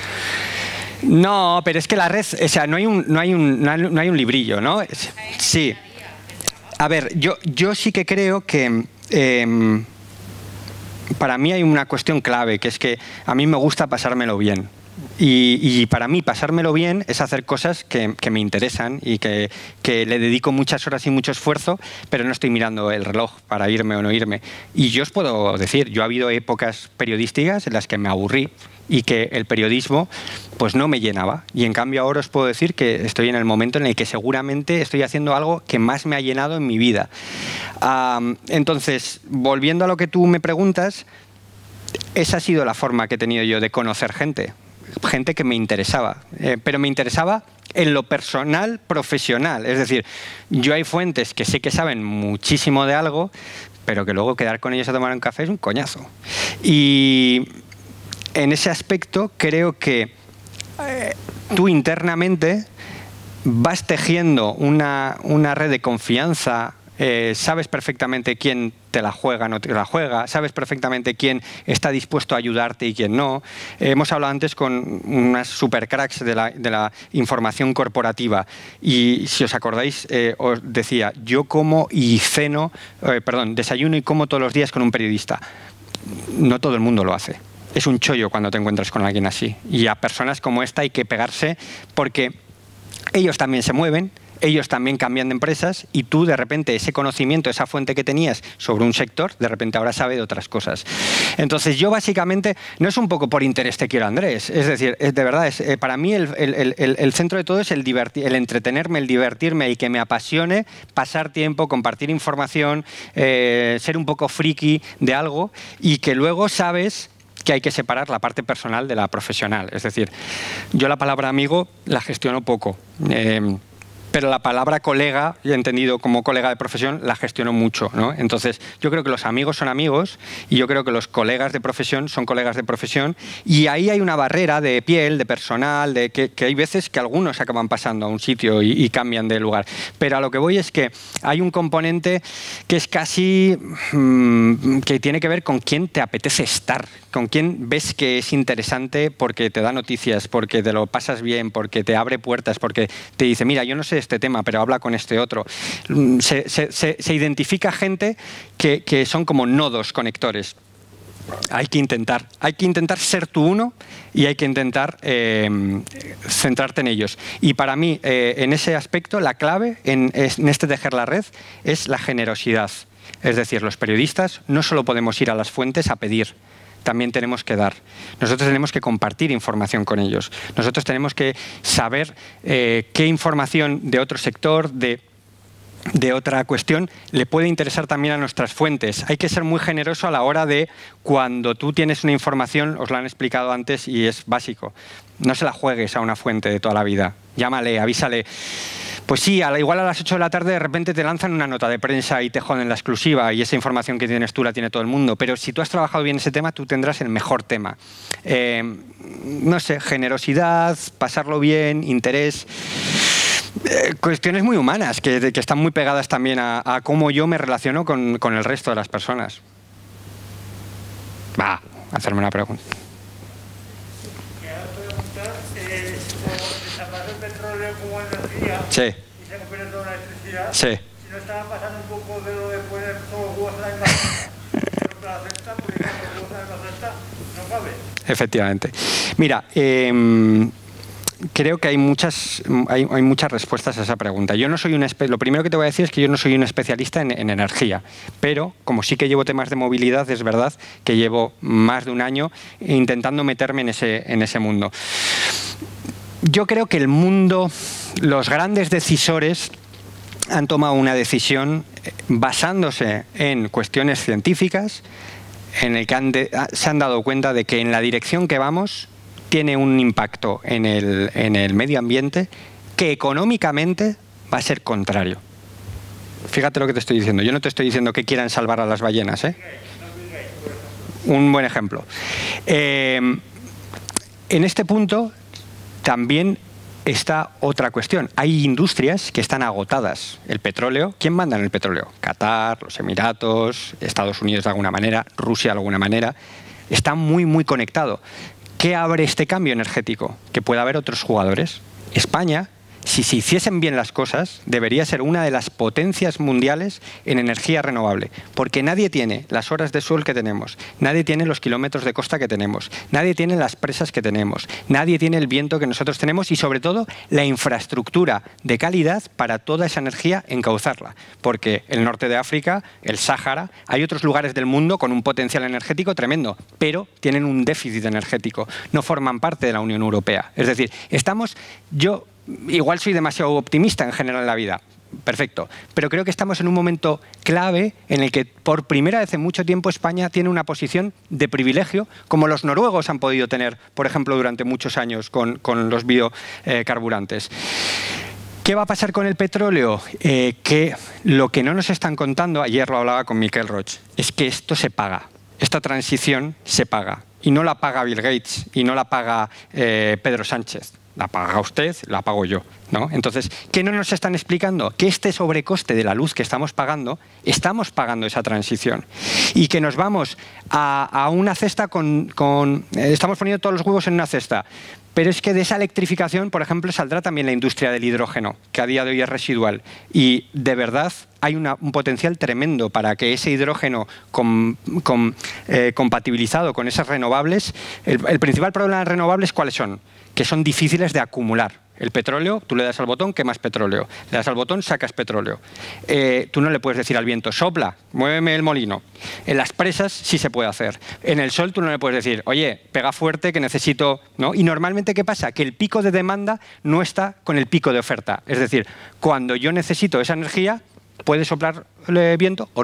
Speaker 2: No, pero es que la red, o sea, no hay un, no hay un, no hay un librillo, ¿no? Sí. A ver, yo, yo sí que creo que eh, para mí hay una cuestión clave, que es que a mí me gusta pasármelo bien. Y, y para mí pasármelo bien es hacer cosas que, que me interesan y que, que le dedico muchas horas y mucho esfuerzo, pero no estoy mirando el reloj para irme o no irme. Y yo os puedo decir, yo ha habido épocas periodísticas en las que me aburrí y que el periodismo pues no me llenaba. Y en cambio ahora os puedo decir que estoy en el momento en el que seguramente estoy haciendo algo que más me ha llenado en mi vida. Um, entonces, volviendo a lo que tú me preguntas, esa ha sido la forma que he tenido yo de conocer gente. Gente que me interesaba, eh, pero me interesaba en lo personal, profesional. Es decir, yo hay fuentes que sé que saben muchísimo de algo, pero que luego quedar con ellos a tomar un café es un coñazo. Y en ese aspecto creo que eh, tú internamente vas tejiendo una, una red de confianza. Eh, sabes perfectamente quién te la juega, no te la juega, sabes perfectamente quién está dispuesto a ayudarte y quién no. Eh, hemos hablado antes con unas supercracks de la, de la información corporativa y si os acordáis, eh, os decía, yo como y ceno, eh, perdón, desayuno y como todos los días con un periodista. No todo el mundo lo hace. Es un chollo cuando te encuentras con alguien así. Y a personas como esta hay que pegarse porque ellos también se mueven, ellos también cambian de empresas y tú de repente ese conocimiento, esa fuente que tenías sobre un sector, de repente ahora sabe de otras cosas. Entonces yo básicamente, no es un poco por interés te quiero Andrés, es decir, es, de verdad, es, eh, para mí el, el, el, el centro de todo es el, divertir, el entretenerme, el divertirme y que me apasione pasar tiempo, compartir información, eh, ser un poco friki de algo y que luego sabes que hay que separar la parte personal de la profesional. Es decir, yo la palabra amigo la gestiono poco. Eh, pero la palabra colega, y entendido como colega de profesión, la gestiono mucho, ¿no? Entonces, yo creo que los amigos son amigos y yo creo que los colegas de profesión son colegas de profesión, y ahí hay una barrera de piel, de personal, de que, que hay veces que algunos acaban pasando a un sitio y, y cambian de lugar. Pero a lo que voy es que hay un componente que es casi mmm, que tiene que ver con quién te apetece estar, con quién ves que es interesante porque te da noticias, porque te lo pasas bien, porque te abre puertas, porque te dice, mira, yo no sé este tema, pero habla con este otro. Se, se, se, se identifica gente que, que son como nodos conectores. Hay que intentar, hay que intentar ser tú uno y hay que intentar eh, centrarte en ellos. Y para mí, eh, en ese aspecto, la clave en, en este tejer la red es la generosidad. Es decir, los periodistas no solo podemos ir a las fuentes a pedir, también tenemos que dar. Nosotros tenemos que compartir información con ellos. Nosotros tenemos que saber eh, qué información de otro sector, de, de otra cuestión, le puede interesar también a nuestras fuentes. Hay que ser muy generoso a la hora de, cuando tú tienes una información, os lo han explicado antes y es básico, no se la juegues a una fuente de toda la vida. Llámale, avísale. Pues sí, a la, igual a las ocho de la tarde de repente te lanzan una nota de prensa y te joden la exclusiva y esa información que tienes tú la tiene todo el mundo. Pero si tú has trabajado bien ese tema, tú tendrás el mejor tema. Eh, no sé, generosidad, pasarlo bien, interés. Eh, cuestiones muy humanas que, que están muy pegadas también a, a cómo yo me relaciono con, con el resto de las personas. Va, hacerme una pregunta. Sí.
Speaker 9: Y se convierte en una electricidad.
Speaker 2: Sí.
Speaker 9: Si no estaba pasando un poco de lo de poner todos los huevos en la misma cesta, la cesta, porque cuando los huevos en la misma cesta no cabe.
Speaker 2: Efectivamente. Mira, eh, creo que hay muchas, hay, hay muchas respuestas a esa pregunta. Yo no soy un espe- lo primero que te voy a decir es que yo no soy un especialista en, en energía, pero como sí que llevo temas de movilidad, es verdad que llevo más de un año intentando meterme en ese, en ese mundo. Yo creo que el mundo, los grandes decisores han tomado una decisión basándose en cuestiones científicas, en el que han de, se han dado cuenta de que en la dirección que vamos tiene un impacto en el, en el medio ambiente que económicamente va a ser contrario. Fíjate lo que te estoy diciendo. Yo no te estoy diciendo que quieran salvar a las ballenas, ¿eh? Un buen ejemplo. Eh, en este punto también está otra cuestión. Hay industrias que están agotadas. El petróleo, ¿quién manda en el petróleo? Qatar, los Emiratos, Estados Unidos de alguna manera, Rusia de alguna manera. Está muy, muy conectado. ¿Qué abre este cambio energético? Que pueda haber otros jugadores. España, si se hiciesen bien las cosas, debería ser una de las potencias mundiales en energía renovable, porque nadie tiene las horas de sol que tenemos, nadie tiene los kilómetros de costa que tenemos, nadie tiene las presas que tenemos, nadie tiene el viento que nosotros tenemos y, sobre todo, la infraestructura de calidad para toda esa energía encauzarla, porque el norte de África, el Sáhara, hay otros lugares del mundo con un potencial energético tremendo, pero tienen un déficit energético, no forman parte de la Unión Europea. Es decir, estamos... yo igual soy demasiado optimista en general en la vida, perfecto, pero creo que estamos en un momento clave en el que por primera vez en mucho tiempo España tiene una posición de privilegio, como los noruegos han podido tener, por ejemplo, durante muchos años con, con los biocarburantes. ¿Qué va a pasar con el petróleo? Eh, que lo que no nos están contando, ayer lo hablaba con Miquel Roig, es que esto se paga, esta transición se paga, y no la paga Bill Gates, y no la paga eh, Pedro Sánchez. La paga usted, la pago yo, ¿no? Entonces, ¿qué no nos están explicando? Que este sobrecoste de la luz que estamos pagando, estamos pagando esa transición. Y que nos vamos a, a una cesta con, con... Estamos poniendo todos los huevos en una cesta. Pero es que de esa electrificación, por ejemplo, saldrá también la industria del hidrógeno, que a día de hoy es residual. Y de verdad hay una, un potencial tremendo para que ese hidrógeno com, com, eh, compatibilizado con esas renovables... El, el principal problema de las renovables, ¿cuáles son? Que son difíciles de acumular. El petróleo, tú le das al botón, quemas petróleo. Le das al botón, sacas petróleo. Eh, tú no le puedes decir al viento, sopla, muéveme el molino. En las presas sí se puede hacer. En el sol tú no le puedes decir, oye, pega fuerte que necesito... ¿no? Y normalmente, ¿qué pasa? Que el pico de demanda no está con el pico de oferta. Es decir, cuando yo necesito esa energía, puede soplar el viento o no.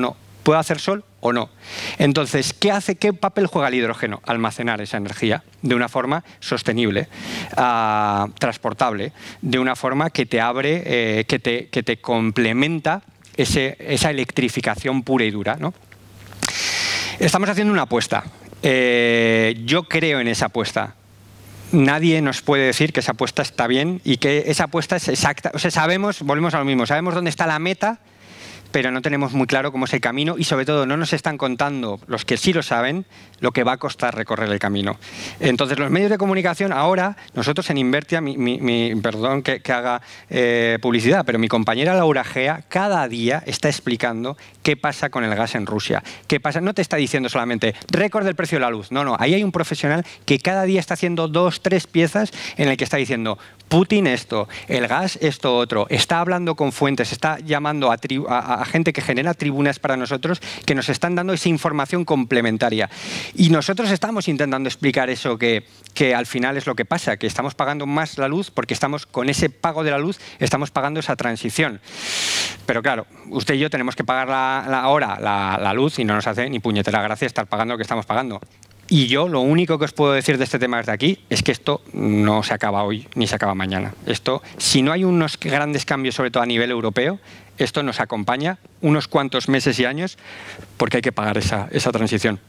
Speaker 2: puede hacer sol o no. Entonces, ¿qué hace, qué papel juega el hidrógeno? Almacenar esa energía de una forma sostenible, uh, transportable, de una forma que te abre, eh, que, te, que te complementa ese, esa electrificación pura y dura, ¿no? Estamos haciendo una apuesta. Eh, yo creo en esa apuesta. Nadie nos puede decir que esa apuesta está bien y que esa apuesta es exacta. O sea, sabemos, volvemos a lo mismo, sabemos dónde está la meta, pero no tenemos muy claro cómo es el camino y sobre todo no nos están contando, los que sí lo saben, lo que va a costar recorrer el camino. Entonces los medios de comunicación ahora, nosotros en Invertia, mi, mi, mi, perdón que, que haga eh, publicidad, pero mi compañera Laura Gea cada día está explicando qué pasa con el gas en Rusia. ¿Qué pasa? No te está diciendo solamente récord del precio de la luz, no, no, ahí hay un profesional que cada día está haciendo dos, tres piezas en el que está diciendo Putin esto, el gas esto otro, está hablando con fuentes, está llamando a, tri a, a gente que genera tribunas para nosotros que nos están dando esa información complementaria. Y nosotros estamos intentando explicar eso que, que al final es lo que pasa, que estamos pagando más la luz porque estamos con ese pago de la luz, estamos pagando esa transición. Pero claro, usted y yo tenemos que pagar la, la ahora la, la luz y no nos hace ni puñetera gracia estar pagando lo que estamos pagando. Y yo lo único que os puedo decir de este tema desde aquí es que esto no se acaba hoy ni se acaba mañana. Esto, si no hay unos grandes cambios, sobre todo a nivel europeo, esto nos acompaña unos cuantos meses y años porque hay que pagar esa, esa transición.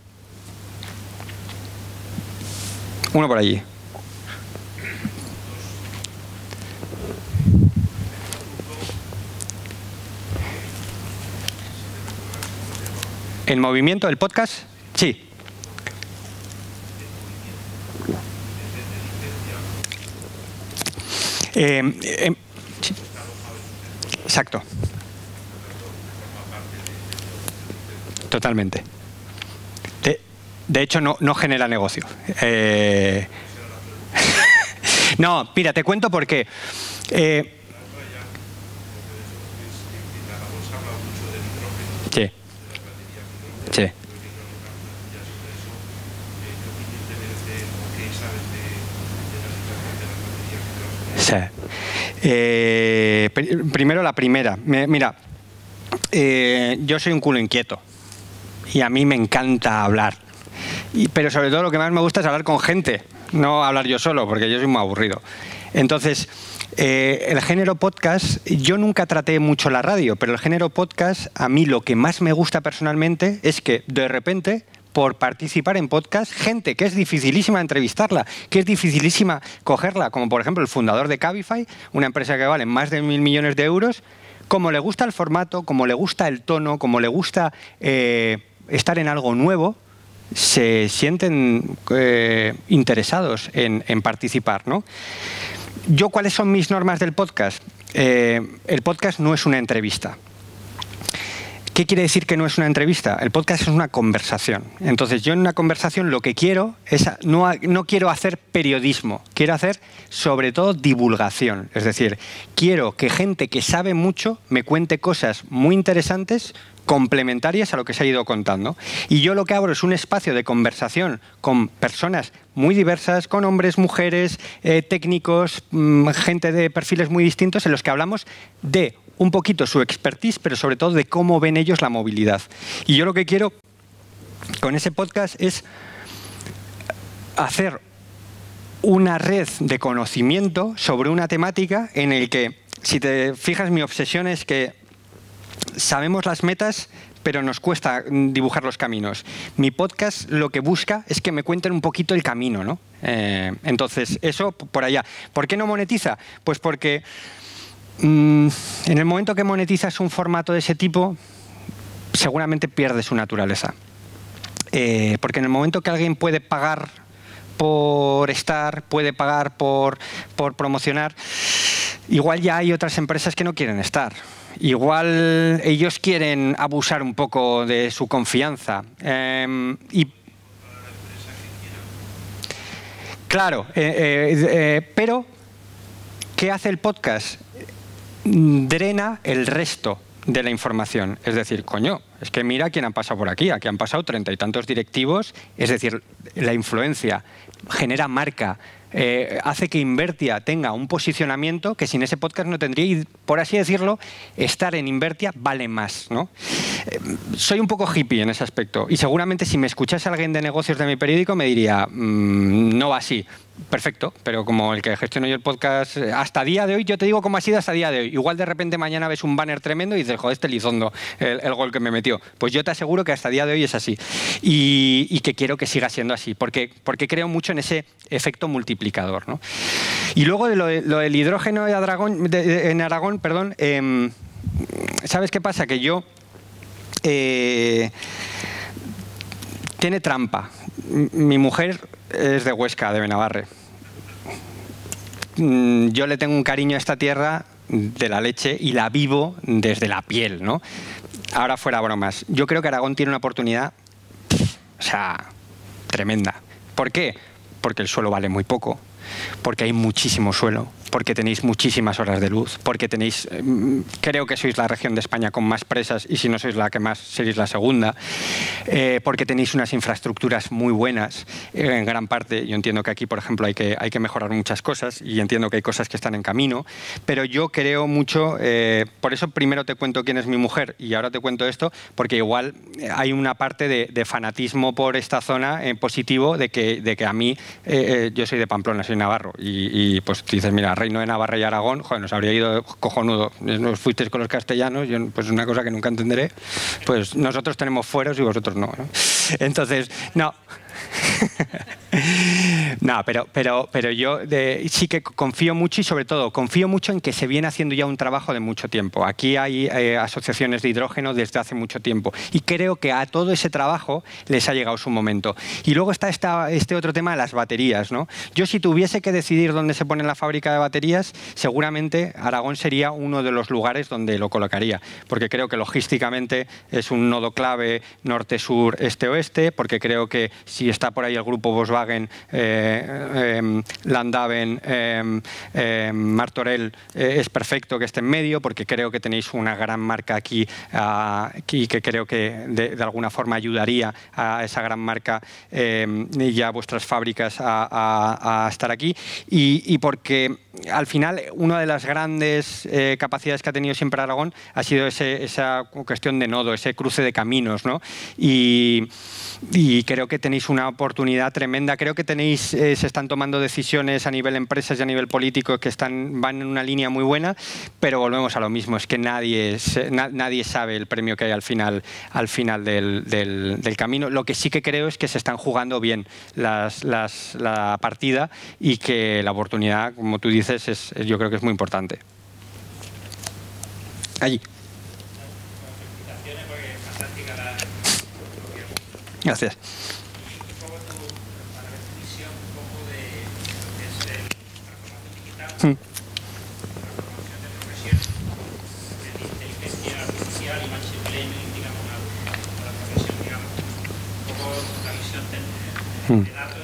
Speaker 2: Uno por allí. ¿El movimiento del podcast? Sí. Eh, eh, sí. Exacto. Totalmente. De, de hecho, no, no genera negocio. Eh, no, mira, te cuento por qué. Eh, sí. Sí. Sí. Eh, pr primero la primera. Me, mira, eh, yo soy un culo inquieto y a mí me encanta hablar. Y, pero sobre todo lo que más me gusta es hablar con gente, no hablar yo solo, porque yo soy muy aburrido. Entonces, eh, el género podcast, yo nunca traté mucho la radio, pero el género podcast, a mí lo que más me gusta personalmente es que de repente, por participar en podcast, gente que es dificilísima entrevistarla, que es dificilísima cogerla, como por ejemplo el fundador de Cabify, una empresa que vale más de mil millones de euros, como le gusta el formato, como le gusta el tono, como le gusta eh, estar en algo nuevo, se sienten eh, interesados en, en participar, ¿no? Yo, ¿cuáles son mis normas del podcast? Eh, el podcast no es una entrevista. ¿Qué quiere decir que no es una entrevista? El podcast es una conversación. Entonces, yo en una conversación lo que quiero es, no, no quiero hacer periodismo, quiero hacer sobre todo divulgación. Es decir, quiero que gente que sabe mucho me cuente cosas muy interesantes, complementarias a lo que se ha ido contando. Y yo lo que abro es un espacio de conversación con personas muy diversas, con hombres, mujeres, eh, técnicos, mmm, gente de perfiles muy distintos, en los que hablamos de un poquito su expertise, pero sobre todo de cómo ven ellos la movilidad. Y yo lo que quiero con ese podcast es hacer una red de conocimiento sobre una temática en el que, si te fijas, mi obsesión es que sabemos las metas, pero nos cuesta dibujar los caminos. Mi podcast lo que busca es que me cuenten un poquito el camino, ¿no? Eh, entonces, eso por allá. ¿Por qué no monetiza? Pues porque en el momento que monetizas un formato de ese tipo, seguramente pierde su naturaleza. Eh, porque en el momento que alguien puede pagar por estar, puede pagar por, por promocionar, igual ya hay otras empresas que no quieren estar. Igual ellos quieren abusar un poco de su confianza. Eh, y claro, eh, eh, eh, pero ¿qué hace el podcast? Drena el resto de la información. Es decir, coño, es que mira quién han pasado por aquí. Aquí han pasado treinta y tantos directivos. Es decir, la influencia genera marca, eh, hace que Invertia tenga un posicionamiento que sin ese podcast no tendría, y por así decirlo, estar en Invertia vale más, ¿no? Eh, soy un poco hippie en ese aspecto y seguramente si me escuchase alguien de negocios de mi periódico me diría, mmm, no va así. Perfecto, pero como el que gestiono yo el podcast, hasta día de hoy, yo te digo cómo ha sido hasta día de hoy. Igual de repente mañana ves un banner tremendo y dices, joder, este Lizondo, el, el gol que me metió. Pues yo te aseguro que hasta día de hoy es así. Y, y que quiero que siga siendo así, porque, porque creo mucho en ese efecto multiplicador, ¿no? Y luego de lo, de, lo del hidrógeno de Aragón, de, de, en Aragón, perdón, eh, ¿sabes qué pasa? Que yo... Eh, tiene trampa. Mi mujer es de Huesca, de Benabarre. Yo le tengo un cariño a esta tierra de la leche y la vivo desde la piel, ¿no? Ahora fuera bromas. Yo creo que Aragón tiene una oportunidad, o sea, tremenda. ¿Por qué? Porque el suelo vale muy poco, porque hay muchísimo suelo, porque tenéis muchísimas horas de luz, porque tenéis, creo que sois la región de España con más presas y si no sois la que más, seréis la segunda, eh, porque tenéis unas infraestructuras muy buenas, eh, en gran parte. Yo entiendo que aquí, por ejemplo, hay que, hay que mejorar muchas cosas y entiendo que hay cosas que están en camino, pero yo creo mucho, eh, por eso primero te cuento quién es mi mujer y ahora te cuento esto, porque igual hay una parte de, de fanatismo por esta zona eh, positivo de que, de que a mí, eh, eh, yo soy de Pamplona, soy navarro y, y pues tú dices, mira, Reino de Navarra y Aragón, joder, nos habría ido cojonudo. Nos fuisteis con los castellanos, yo, pues una cosa que nunca entenderé. Pues nosotros tenemos fueros y vosotros no, ¿no? Entonces, no. No, pero, pero, pero yo de, sí que confío mucho y sobre todo confío mucho en que se viene haciendo ya un trabajo de mucho tiempo. Aquí hay eh, asociaciones de hidrógeno desde hace mucho tiempo y creo que a todo ese trabajo les ha llegado su momento. Y luego está esta, este otro tema de las baterías, ¿no? Yo si tuviese que decidir dónde se pone la fábrica de baterías, seguramente Aragón sería uno de los lugares donde lo colocaría, porque creo que logísticamente es un nodo clave norte-sur, este-oeste, porque creo que si está por ahí el grupo Volkswagen, eh, eh, Landaven, eh, eh, Martorell, eh, es perfecto que esté en medio, porque creo que tenéis una gran marca aquí uh, y que creo que de, de alguna forma ayudaría a esa gran marca eh, y a vuestras fábricas a, a, a estar aquí. Y, y porque al final una de las grandes eh, capacidades que ha tenido siempre Aragón ha sido ese, esa cuestión de nodo, ese cruce de caminos, ¿no? Y, y creo que tenéis una oportunidad tremenda. Creo que tenéis, eh, se están tomando decisiones a nivel empresas y a nivel político que están, van en una línea muy buena, pero volvemos a lo mismo, es que nadie, es, na, nadie sabe el premio que hay al final, al final del, del, del camino. Lo que sí que creo es que se están jugando bien las, las, la partida y que la oportunidad, como tú dices, es, es, yo creo que es muy importante. Allí. Gracias. Hmm. Hmm.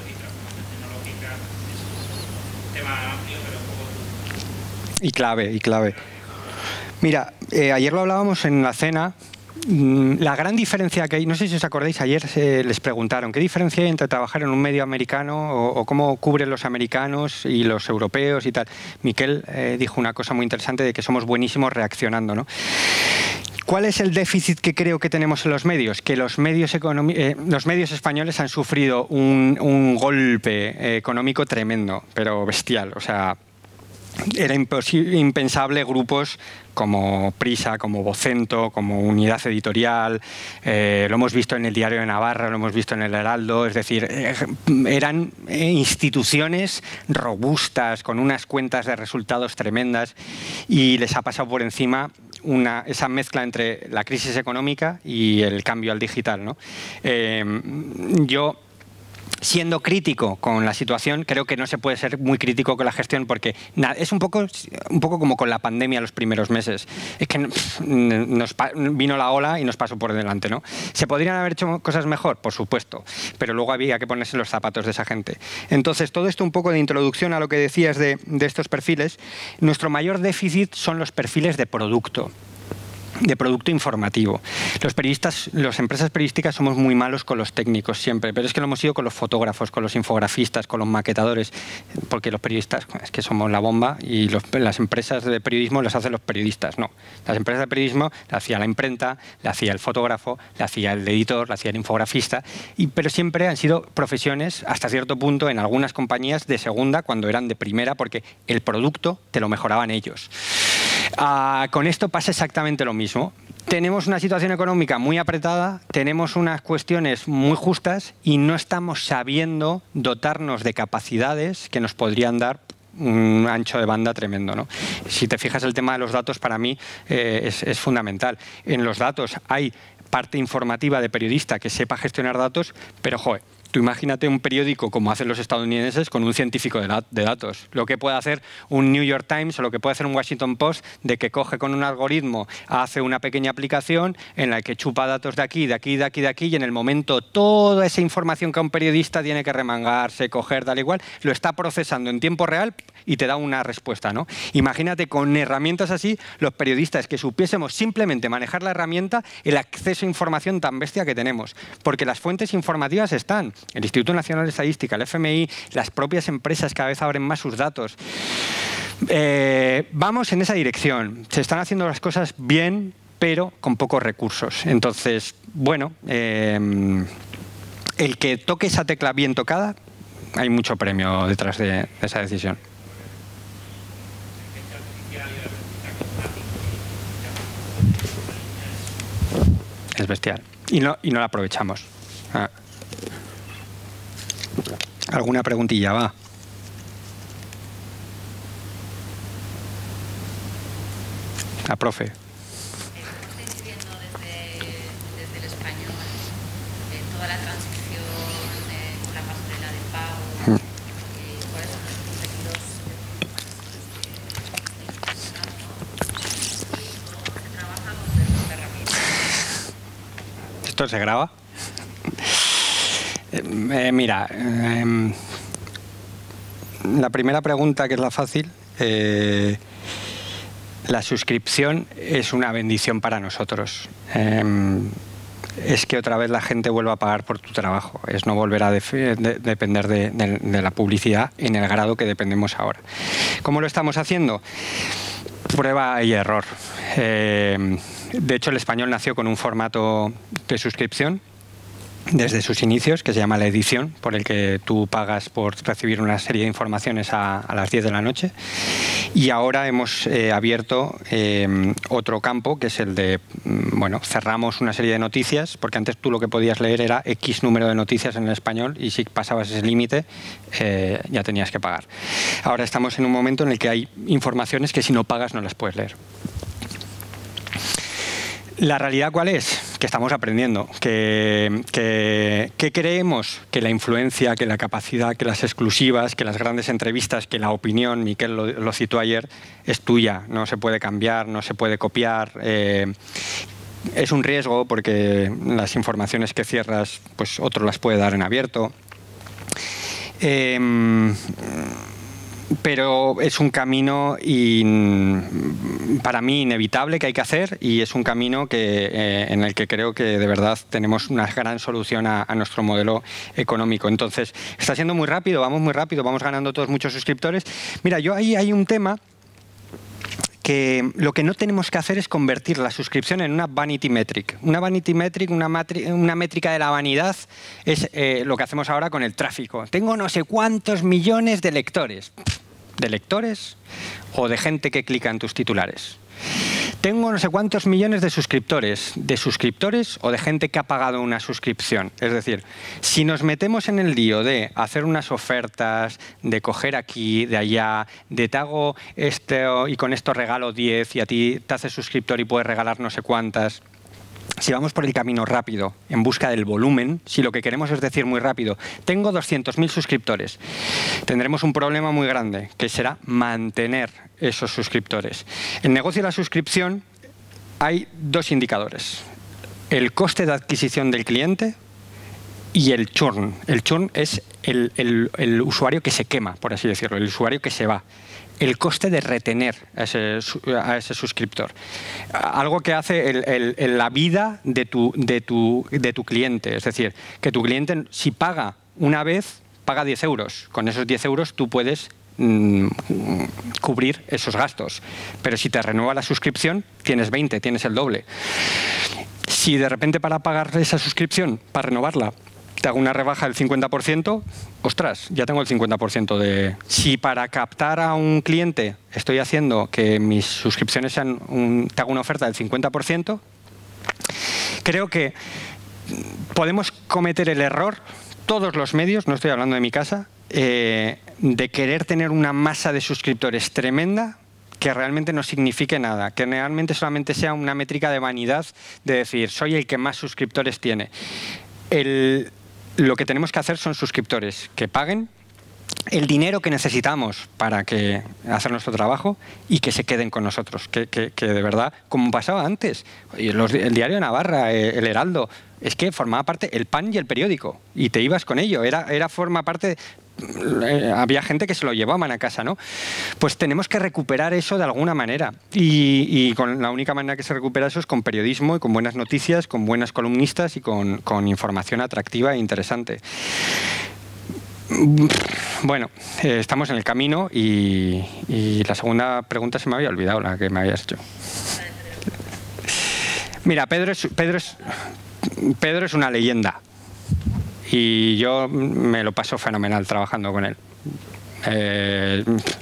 Speaker 2: Y clave, y clave. Mira, eh, ayer lo hablábamos en la cena. La gran diferencia que hay, no sé si os acordáis, ayer eh, les preguntaron qué diferencia hay entre trabajar en un medio americano o, o cómo cubren los americanos y los europeos y tal. Miquel eh, dijo una cosa muy interesante de que somos buenísimos reaccionando, ¿no? ¿Cuál es el déficit que creo que tenemos en los medios? Que los medios, eh, los medios españoles han sufrido un, un golpe eh, económico tremendo, pero bestial. O sea, era impensable grupos como Prisa, como Vocento, como Unidad Editorial, eh, lo hemos visto en el Diario de Navarra, lo hemos visto en el Heraldo, es decir, eh, eran instituciones robustas, con unas cuentas de resultados tremendas y les ha pasado por encima una, esa mezcla entre la crisis económica y el cambio al digital, ¿no? Eh, yo... Siendo crítico con la situación, creo que no se puede ser muy crítico con la gestión porque es un poco, un poco como con la pandemia los primeros meses. Es que nos vino la ola y nos pasó por delante, ¿no? ¿Se podrían haber hecho cosas mejor? Por supuesto, pero luego había que ponerse los zapatos de esa gente. Entonces, todo esto un poco de introducción a lo que decías de, de estos perfiles. Nuestro mayor déficit son los perfiles de producto. de producto informativo. Los periodistas, las empresas periodísticas somos muy malos con los técnicos siempre, pero es que lo hemos sido con los fotógrafos, con los infografistas, con los maquetadores, porque los periodistas es que somos la bomba y los, las empresas de periodismo las hacen los periodistas, no. Las empresas de periodismo las hacía la imprenta, las hacía el fotógrafo, las hacía el editor, las hacía el infografista, y, pero siempre han sido profesiones, hasta cierto punto, en algunas compañías de segunda, cuando eran de primera, porque el producto te lo mejoraban ellos. Uh, con esto pasa exactamente lo mismo. Tenemos una situación económica muy apretada, tenemos unas cuestiones muy justas y no estamos sabiendo dotarnos de capacidades que nos podrían dar un ancho de banda tremendo, ¿no? Si te fijas, el tema de los datos para mí eh, es, es fundamental. En los datos hay parte informativa de periodista que sepa gestionar datos, pero joder, tú imagínate un periódico como hacen los estadounidenses con un científico de, de datos. Lo que puede hacer un New York Times o lo que puede hacer un Washington Post, de que coge con un algoritmo, hace una pequeña aplicación en la que chupa datos de aquí, de aquí, de aquí, de aquí, y en el momento toda esa información que un periodista tiene que remangarse, coger, tal igual, lo está procesando en tiempo real y te da una respuesta, ¿no? Imagínate con herramientas así, los periodistas que supiésemos simplemente manejar la herramienta, el acceso a información tan bestia que tenemos. Porque las fuentes informativas están. El Instituto Nacional de Estadística, el F M I, las propias empresas cada vez abren más sus datos. Eh, vamos en esa dirección. Se están haciendo las cosas bien, pero con pocos recursos. Entonces, bueno, eh, el que toque esa tecla bien tocada, hay mucho premio detrás de, de esa decisión. Es bestial. Y no, y no la aprovechamos. Ah. ¿Alguna preguntilla? Va. La profe.
Speaker 8: ¿Cómo estáis viendo desde, desde el español eh, toda la transición eh, con la pasarela de pago? Eh, ¿Cuáles son los contenidos y cómo se trabaja con estas herramientas?
Speaker 2: ¿Esto se graba? Eh, mira, eh, la primera pregunta, que es la fácil, eh, la suscripción es una bendición para nosotros. Eh, es que otra vez la gente vuelva a pagar por tu trabajo, es no volver a de, de, depender de, de, de la publicidad en el grado que dependemos ahora. ¿Cómo lo estamos haciendo? Prueba y error. Eh, de hecho, el español nació con un formato de suscripción desde sus inicios, que se llama la edición, por el que tú pagas por recibir una serie de informaciones a, a las diez de la noche. Y ahora hemos eh, abierto eh, otro campo, que es el de, bueno, cerramos una serie de noticias, porque antes tú lo que podías leer era X número de noticias en el español, y si pasabas ese límite eh, ya tenías que pagar. Ahora estamos en un momento en el que hay informaciones que si no pagas no las puedes leer. ¿La realidad cuál es? Que estamos aprendiendo, que, que, que creemos que la influencia, que la capacidad, que las exclusivas, que las grandes entrevistas, que la opinión, Miquel lo, lo citó ayer, es tuya, no se puede cambiar, no se puede copiar. Eh, es un riesgo porque las informaciones que cierras, pues otro las puede dar en abierto. Eh, Pero es un camino in, para mí inevitable que hay que hacer, y es un camino que, eh, en el que creo que de verdad tenemos una gran solución a, a nuestro modelo económico. Entonces, está siendo muy rápido, vamos muy rápido, vamos ganando todos muchos suscriptores. Mira, yo ahí hay un tema que lo que no tenemos que hacer es convertir la suscripción en una vanity metric. Una vanity metric, una, matri una métrica de la vanidad, es eh, lo que hacemos ahora con el tráfico. Tengo no sé cuántos millones de lectores. ¿De lectores o de gente que clica en tus titulares? Tengo no sé cuántos millones de suscriptores. ¿De suscriptores o de gente que ha pagado una suscripción? Es decir, si nos metemos en el lío de hacer unas ofertas, de coger aquí, de allá, de te hago esto y con esto regalo diez y a ti te haces suscriptor y puedes regalar no sé cuántas. Si vamos por el camino rápido, en busca del volumen, si lo que queremos es decir muy rápido, tengo doscientos mil suscriptores, tendremos un problema muy grande, que será mantener esos suscriptores. En el negocio de la suscripción hay dos indicadores: el coste de adquisición del cliente y el churn. El churn es el, el, el usuario que se quema, por así decirlo, el usuario que se va. el coste de retener a ese, a ese suscriptor. Algo que hace el, el, el, la vida de tu, de, tu, de tu cliente. Es decir, que tu cliente, si paga una vez, paga diez euros. Con esos diez euros tú puedes mmm, cubrir esos gastos. Pero si te renueva la suscripción, tienes veinte, tienes el doble. Si de repente para pagar esa suscripción, para renovarla, te hago una rebaja del cincuenta por ciento, ostras, ya tengo el cincuenta por ciento de... Si para captar a un cliente estoy haciendo que mis suscripciones sean un, te hago una oferta del cincuenta por ciento, creo que podemos cometer el error, todos los medios, no estoy hablando de mi casa, eh, de querer tener una masa de suscriptores tremenda que realmente no signifique nada, que realmente solamente sea una métrica de vanidad de decir, soy el que más suscriptores tiene. El... Lo que tenemos que hacer son suscriptores que paguen el dinero que necesitamos para que hacer nuestro trabajo y que se queden con nosotros. Que, que, que de verdad, como pasaba antes, los, el Diario de Navarra, el Heraldo, es que formaba parte el Pan y el periódico y te ibas con ello. Era, era forma parte... Eh, había gente que se lo llevaban a casa, ¿no? Pues tenemos que recuperar eso de alguna manera y, y con la única manera que se recupera eso es con periodismo y con buenas noticias, con buenas columnistas y con, con información atractiva e interesante. Bueno, eh, estamos en el camino y, y la segunda pregunta se me había olvidado, la que me habías hecho. Mira, Pedro es, Pedro es, Pedro es una leyenda. Y yo me lo paso fenomenal trabajando con él. Eh,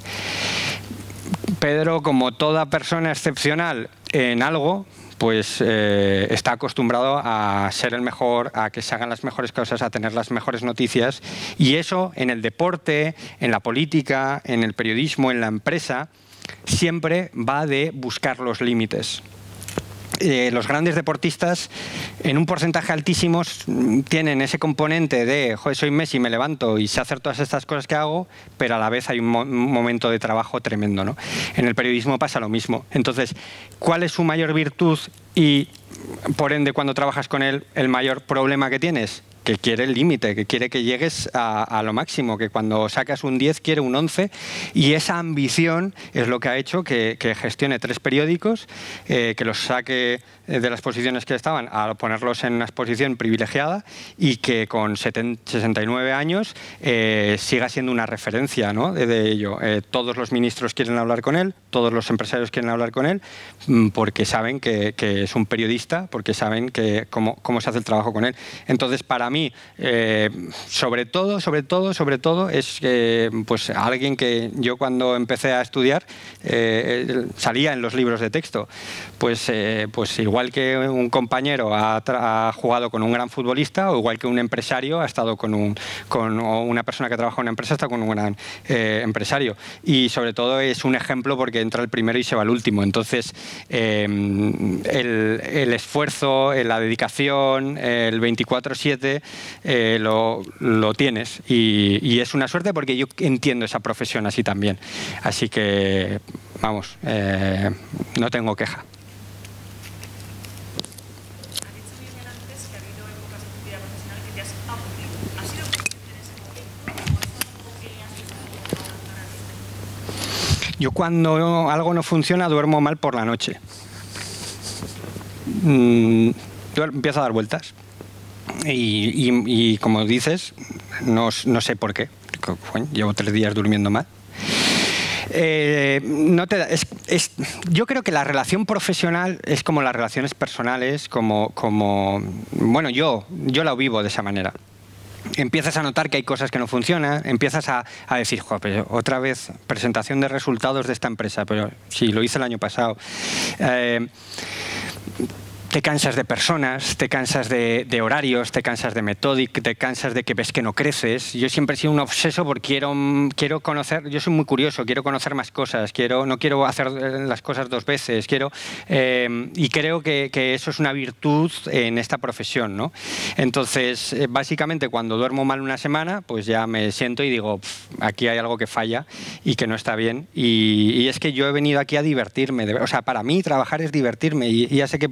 Speaker 2: Pedro, como toda persona excepcional en algo, pues eh, está acostumbrado a ser el mejor, a que se hagan las mejores cosas, a tener las mejores noticias. Y eso en el deporte, en la política, en el periodismo, en la empresa, siempre va de buscar los límites. Eh, los grandes deportistas en un porcentaje altísimo tienen ese componente de joder, soy Messi, me levanto y sé hacer todas estas cosas que hago, pero a la vez hay un, mo un momento de trabajo tremendo, ¿no? En el periodismo pasa lo mismo. Entonces, ¿cuál es su mayor virtud y, por ende, cuando trabajas con él, el mayor problema que tienes? Que quiere el límite, que quiere que llegues a, a lo máximo, que cuando sacas un diez quiere un once, y esa ambición es lo que ha hecho que, que gestione tres periódicos, eh, que los saque de las posiciones que estaban a ponerlos en una posición privilegiada y que con sesenta y nueve años eh, siga siendo una referencia, ¿no? de, de ello. Eh, todos los ministros quieren hablar con él, todos los empresarios quieren hablar con él, porque saben que, que es un periodista, porque saben que cómo, cómo se hace el trabajo con él. Entonces, para mí, eh, sobre todo, sobre todo, sobre todo, es eh, pues alguien que yo cuando empecé a estudiar eh, salía en los libros de texto. Pues, eh, pues igual que un compañero ha, ha jugado con un gran futbolista, o igual que un empresario ha estado con un, con, o una persona que trabaja en una empresa está con un gran eh, empresario. Y sobre todo es un ejemplo porque entra el primero y se va el último. Entonces, eh, el, el esfuerzo, la dedicación, el veinticuatro siete, Eh, lo, lo tienes y, y es una suerte porque yo entiendo esa profesión así también, así que vamos, eh, no tengo queja. Yo cuando algo no funciona duermo mal por la noche, mm, empiezo a dar vueltas. Y, y, y como dices, no, no sé por qué. Bueno, llevo tres días durmiendo mal. Eh, no te da, es, es, yo creo que la relación profesional es como las relaciones personales, como, como bueno, yo, yo la vivo de esa manera. Empiezas a notar que hay cosas que no funcionan, empiezas a, a decir, joder, pero otra vez presentación de resultados de esta empresa, pero sí, lo hice el año pasado. Eh, Te cansas de personas, te cansas de, de horarios, te cansas de metódica, te cansas de que ves que no creces. Yo siempre he sido un obseso porque quiero, quiero conocer, yo soy muy curioso, quiero conocer más cosas, quiero, no quiero hacer las cosas dos veces, quiero, eh, y creo que, que eso es una virtud en esta profesión, ¿no? Entonces, eh, básicamente cuando duermo mal una semana, pues ya me siento y digo, aquí hay algo que falla y que no está bien. Y, y es que yo he venido aquí a divertirme, de, o sea, para mí trabajar es divertirme y, y ya sé que puede, puede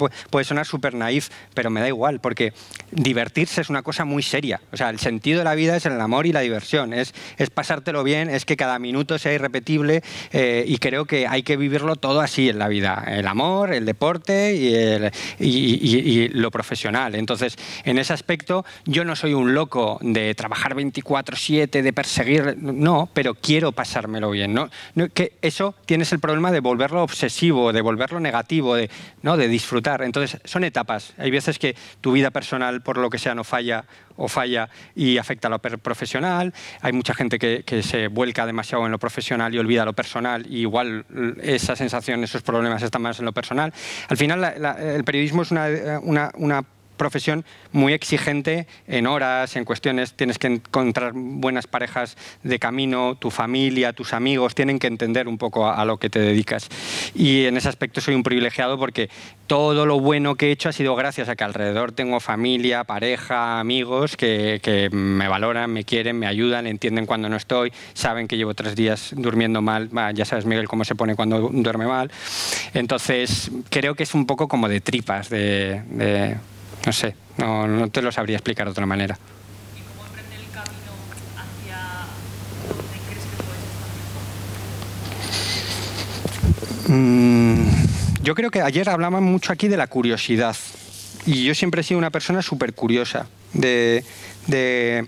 Speaker 2: sonar súper naif, pero me da igual, porque divertirse es una cosa muy seria. O sea, el sentido de la vida es el amor y la diversión, es, es pasártelo bien, es que cada minuto sea irrepetible, eh, y creo que hay que vivirlo todo así en la vida. El amor, el deporte y, el, y, y, y lo profesional. Entonces, en ese aspecto, yo no soy un loco de trabajar veinticuatro siete, de perseguir, no, pero quiero pasármelo bien, ¿no? No, que eso tienes el problema de volverlo obsesivo, de volverlo negativo, de, ¿no? de disfrutar. Entonces, son etapas. Hay veces que tu vida personal, por lo que sea, no falla o falla y afecta a lo profesional. Hay mucha gente que, que se vuelca demasiado en lo profesional y olvida lo personal, y igual esa sensación, esos problemas están más en lo personal. Al final, la, la, el periodismo es una, una, una profesión muy exigente en horas, en cuestiones, tienes que encontrar buenas parejas de camino, tu familia, tus amigos, tienen que entender un poco a, a lo que te dedicas. Y en ese aspecto soy un privilegiado porque todo lo bueno que he hecho ha sido gracias a que alrededor tengo familia, pareja, amigos que, que me valoran, me quieren, me ayudan, entienden cuando no estoy, saben que llevo tres días durmiendo mal, ya sabes, Miguel, cómo se pone cuando duerme mal. Entonces, creo que es un poco como de tripas, de... de no sé, no, no te lo sabría explicar de otra manera.
Speaker 6: ¿Y cómo emprender el camino hacia donde crees que puedes estar?
Speaker 2: Mm, yo creo que ayer hablaban mucho aquí de la curiosidad. Y yo siempre he sido una persona súper curiosa. De, de...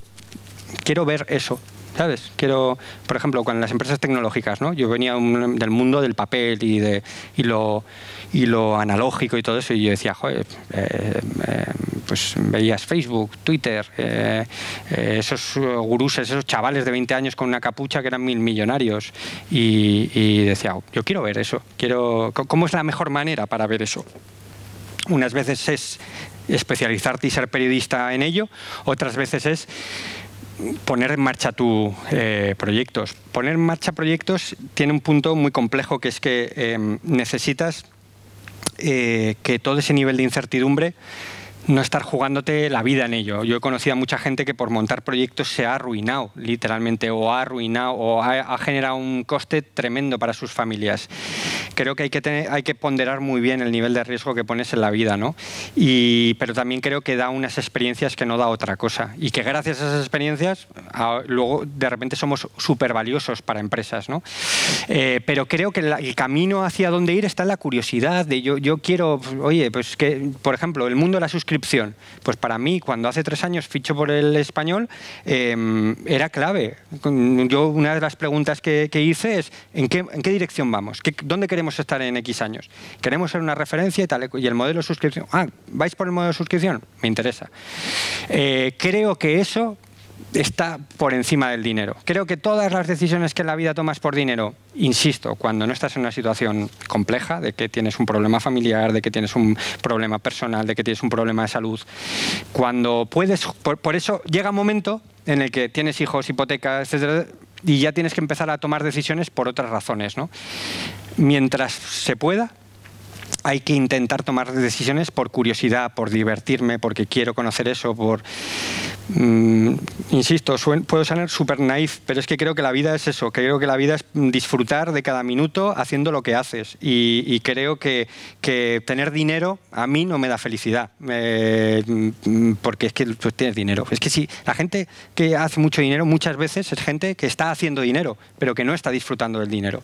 Speaker 2: Quiero ver eso. ¿Sabes? Quiero, por ejemplo, con las empresas tecnológicas, ¿no? Yo venía un, del mundo del papel y, de, y, lo, y lo analógico y todo eso, y yo decía, joder, eh, eh, pues veías Facebook, Twitter, eh, eh, esos guruses, esos chavales de veinte años con una capucha que eran mil millonarios, y, y decía, oh, yo quiero ver eso, quiero, ¿cómo es la mejor manera para ver eso? Unas veces es especializarte y ser periodista en ello, otras veces es poner en marcha tus eh, proyectos. Poner en marcha proyectos tiene un punto muy complejo, que es que eh, necesitas eh, que todo ese nivel de incertidumbre no estar jugándote la vida en ello. Yo he conocido a mucha gente que por montar proyectos se ha arruinado, literalmente, o ha arruinado, o ha, ha generado un coste tremendo para sus familias. Creo que hay que, tener, hay que ponderar muy bien el nivel de riesgo que pones en la vida, ¿no? Y, pero también creo que da unas experiencias que no da otra cosa. Y que gracias a esas experiencias, a, luego de repente somos súper valiosos para empresas, ¿no? Eh, pero creo que la, el camino hacia dónde ir está en la curiosidad de yo, yo quiero, oye, pues que, por ejemplo, el mundo de la suscripción. Pues para mí, cuando hace tres años ficho por el Español, eh, era clave. Yo, una de las preguntas que, que hice es ¿en qué, en qué dirección vamos? ¿Qué, ¿Dónde queremos estar en X años? ¿Queremos ser una referencia y tal? Y el modelo de suscripción. Ah, ¿vais por el modelo de suscripción? Me interesa. Eh, creo que eso está por encima del dinero. Creo que todas las decisiones que en la vida tomas por dinero, insisto, cuando no estás en una situación compleja, de que tienes un problema familiar, de que tienes un problema personal, de que tienes un problema de salud, cuando puedes, por, por eso llega un momento en el que tienes hijos, hipotecas, etcétera, y ya tienes que empezar a tomar decisiones por otras razones, ¿no? Mientras se pueda, hay que intentar tomar decisiones por curiosidad, por divertirme, porque quiero conocer eso, por... Mm, insisto, puedo sonar súper naif, pero es que creo que la vida es eso, creo que la vida es disfrutar de cada minuto haciendo lo que haces, y, y creo que, que tener dinero a mí no me da felicidad, eh, porque es que pues, tienes dinero. Es que sí, la gente que hace mucho dinero muchas veces es gente que está haciendo dinero, pero que no está disfrutando del dinero.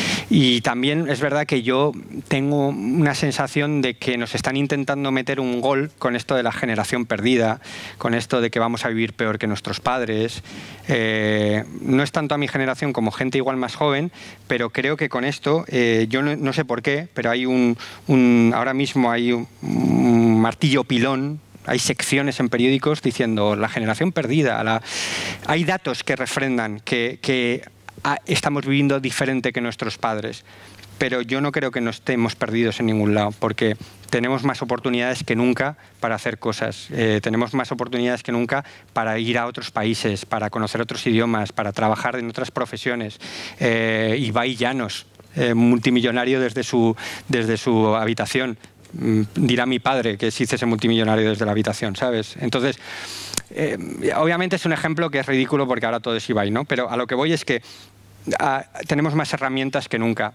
Speaker 2: Y también es verdad que yo tengo una sensación de que nos están intentando meter un gol con esto de la generación perdida, con esto de que vamos a vivir peor que nuestros padres. Eh, no es tanto a mi generación como gente igual más joven, pero creo que con esto, eh, yo no, no sé por qué, pero hay un, un ahora mismo hay un, un martillo pilón. Hay secciones en periódicos diciendo la generación perdida. La... Hay datos que refrendan que, que estamos viviendo diferente que nuestros padres. Pero yo no creo que nos estemos perdidos en ningún lado, porque tenemos más oportunidades que nunca para hacer cosas. Eh, tenemos más oportunidades que nunca para ir a otros países, para conocer otros idiomas, para trabajar en otras profesiones. Eh, Ibai Llanos, eh, multimillonario desde su, desde su habitación. Mm, dirá mi padre que se hiciese multimillonario desde la habitación, ¿sabes? Entonces, eh, obviamente es un ejemplo que es ridículo porque ahora todo es Ibai, ¿no? Pero a lo que voy es que ah, tenemos más herramientas que nunca.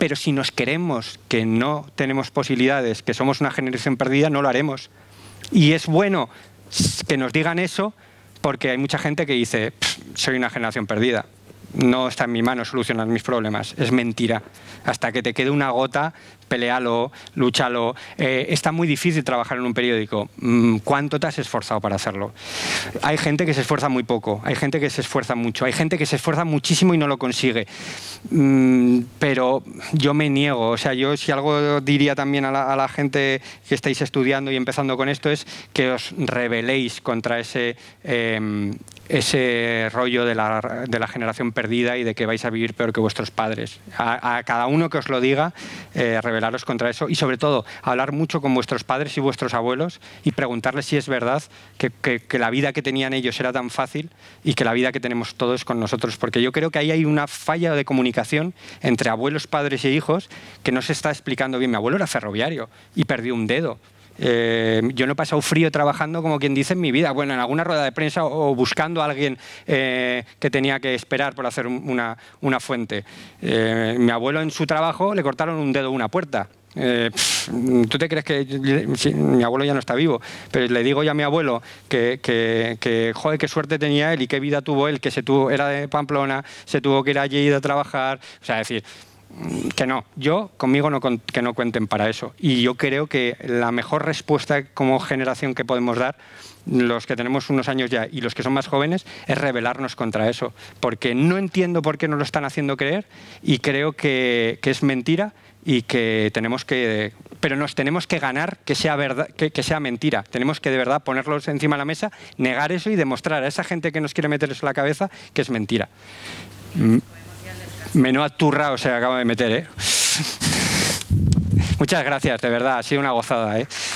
Speaker 2: pero si nos creemos que no tenemos posibilidades, que somos una generación perdida, no lo haremos. Y es bueno que nos digan eso, porque hay mucha gente que dice, soy una generación perdida, no está en mi mano solucionar mis problemas. Es mentira. Hasta que te quede una gota, pelealo, lúchalo. Eh, está muy difícil trabajar en un periódico. ¿Cuánto te has esforzado para hacerlo? Hay gente que se esfuerza muy poco, hay gente que se esfuerza mucho, hay gente que se esfuerza muchísimo y no lo consigue. Mm, pero yo me niego. O sea, yo si algo diría también a la, a la gente que estáis estudiando y empezando con esto es que os rebeléis contra ese... Eh, ese rollo de la, de la generación perdida y de que vais a vivir peor que vuestros padres. A, a cada uno que os lo diga, eh, rebelaros contra eso y sobre todo hablar mucho con vuestros padres y vuestros abuelos y preguntarles si es verdad que, que, que la vida que tenían ellos era tan fácil y que la vida que tenemos todos con nosotros, porque yo creo que ahí hay una falla de comunicación entre abuelos, padres e hijos que no se está explicando bien. Mi abuelo era ferroviario y perdió un dedo. Eh, yo no he pasado frío trabajando, como quien dice, en mi vida. Bueno, en alguna rueda de prensa o, o buscando a alguien eh, que tenía que esperar por hacer una, una fuente. Eh, mi abuelo en su trabajo le cortaron un dedo a una puerta. Eh, pff, ¿Tú te crees que sí, mi abuelo ya no está vivo? Pero le digo ya a mi abuelo que, que, que joder, qué suerte tenía él y qué vida tuvo él, que se tuvo, era de Pamplona, se tuvo que ir allí a trabajar. O sea, es decir... que no, yo conmigo no, que no cuenten para eso. Y yo creo que la mejor respuesta como generación que podemos dar, los que tenemos unos años ya y los que son más jóvenes, es rebelarnos contra eso. Porque no entiendo por qué nos lo están haciendo creer y creo que, que es mentira y que tenemos que... Pero nos tenemos que ganar que sea, verdad, que, que sea mentira. Tenemos que de verdad ponerlos encima de la mesa, negar eso y demostrar a esa gente que nos quiere meter eso en la cabeza que es mentira. Menuda turra os acabo de meter, ¿eh? Muchas gracias, de verdad, ha sido una gozada, ¿eh?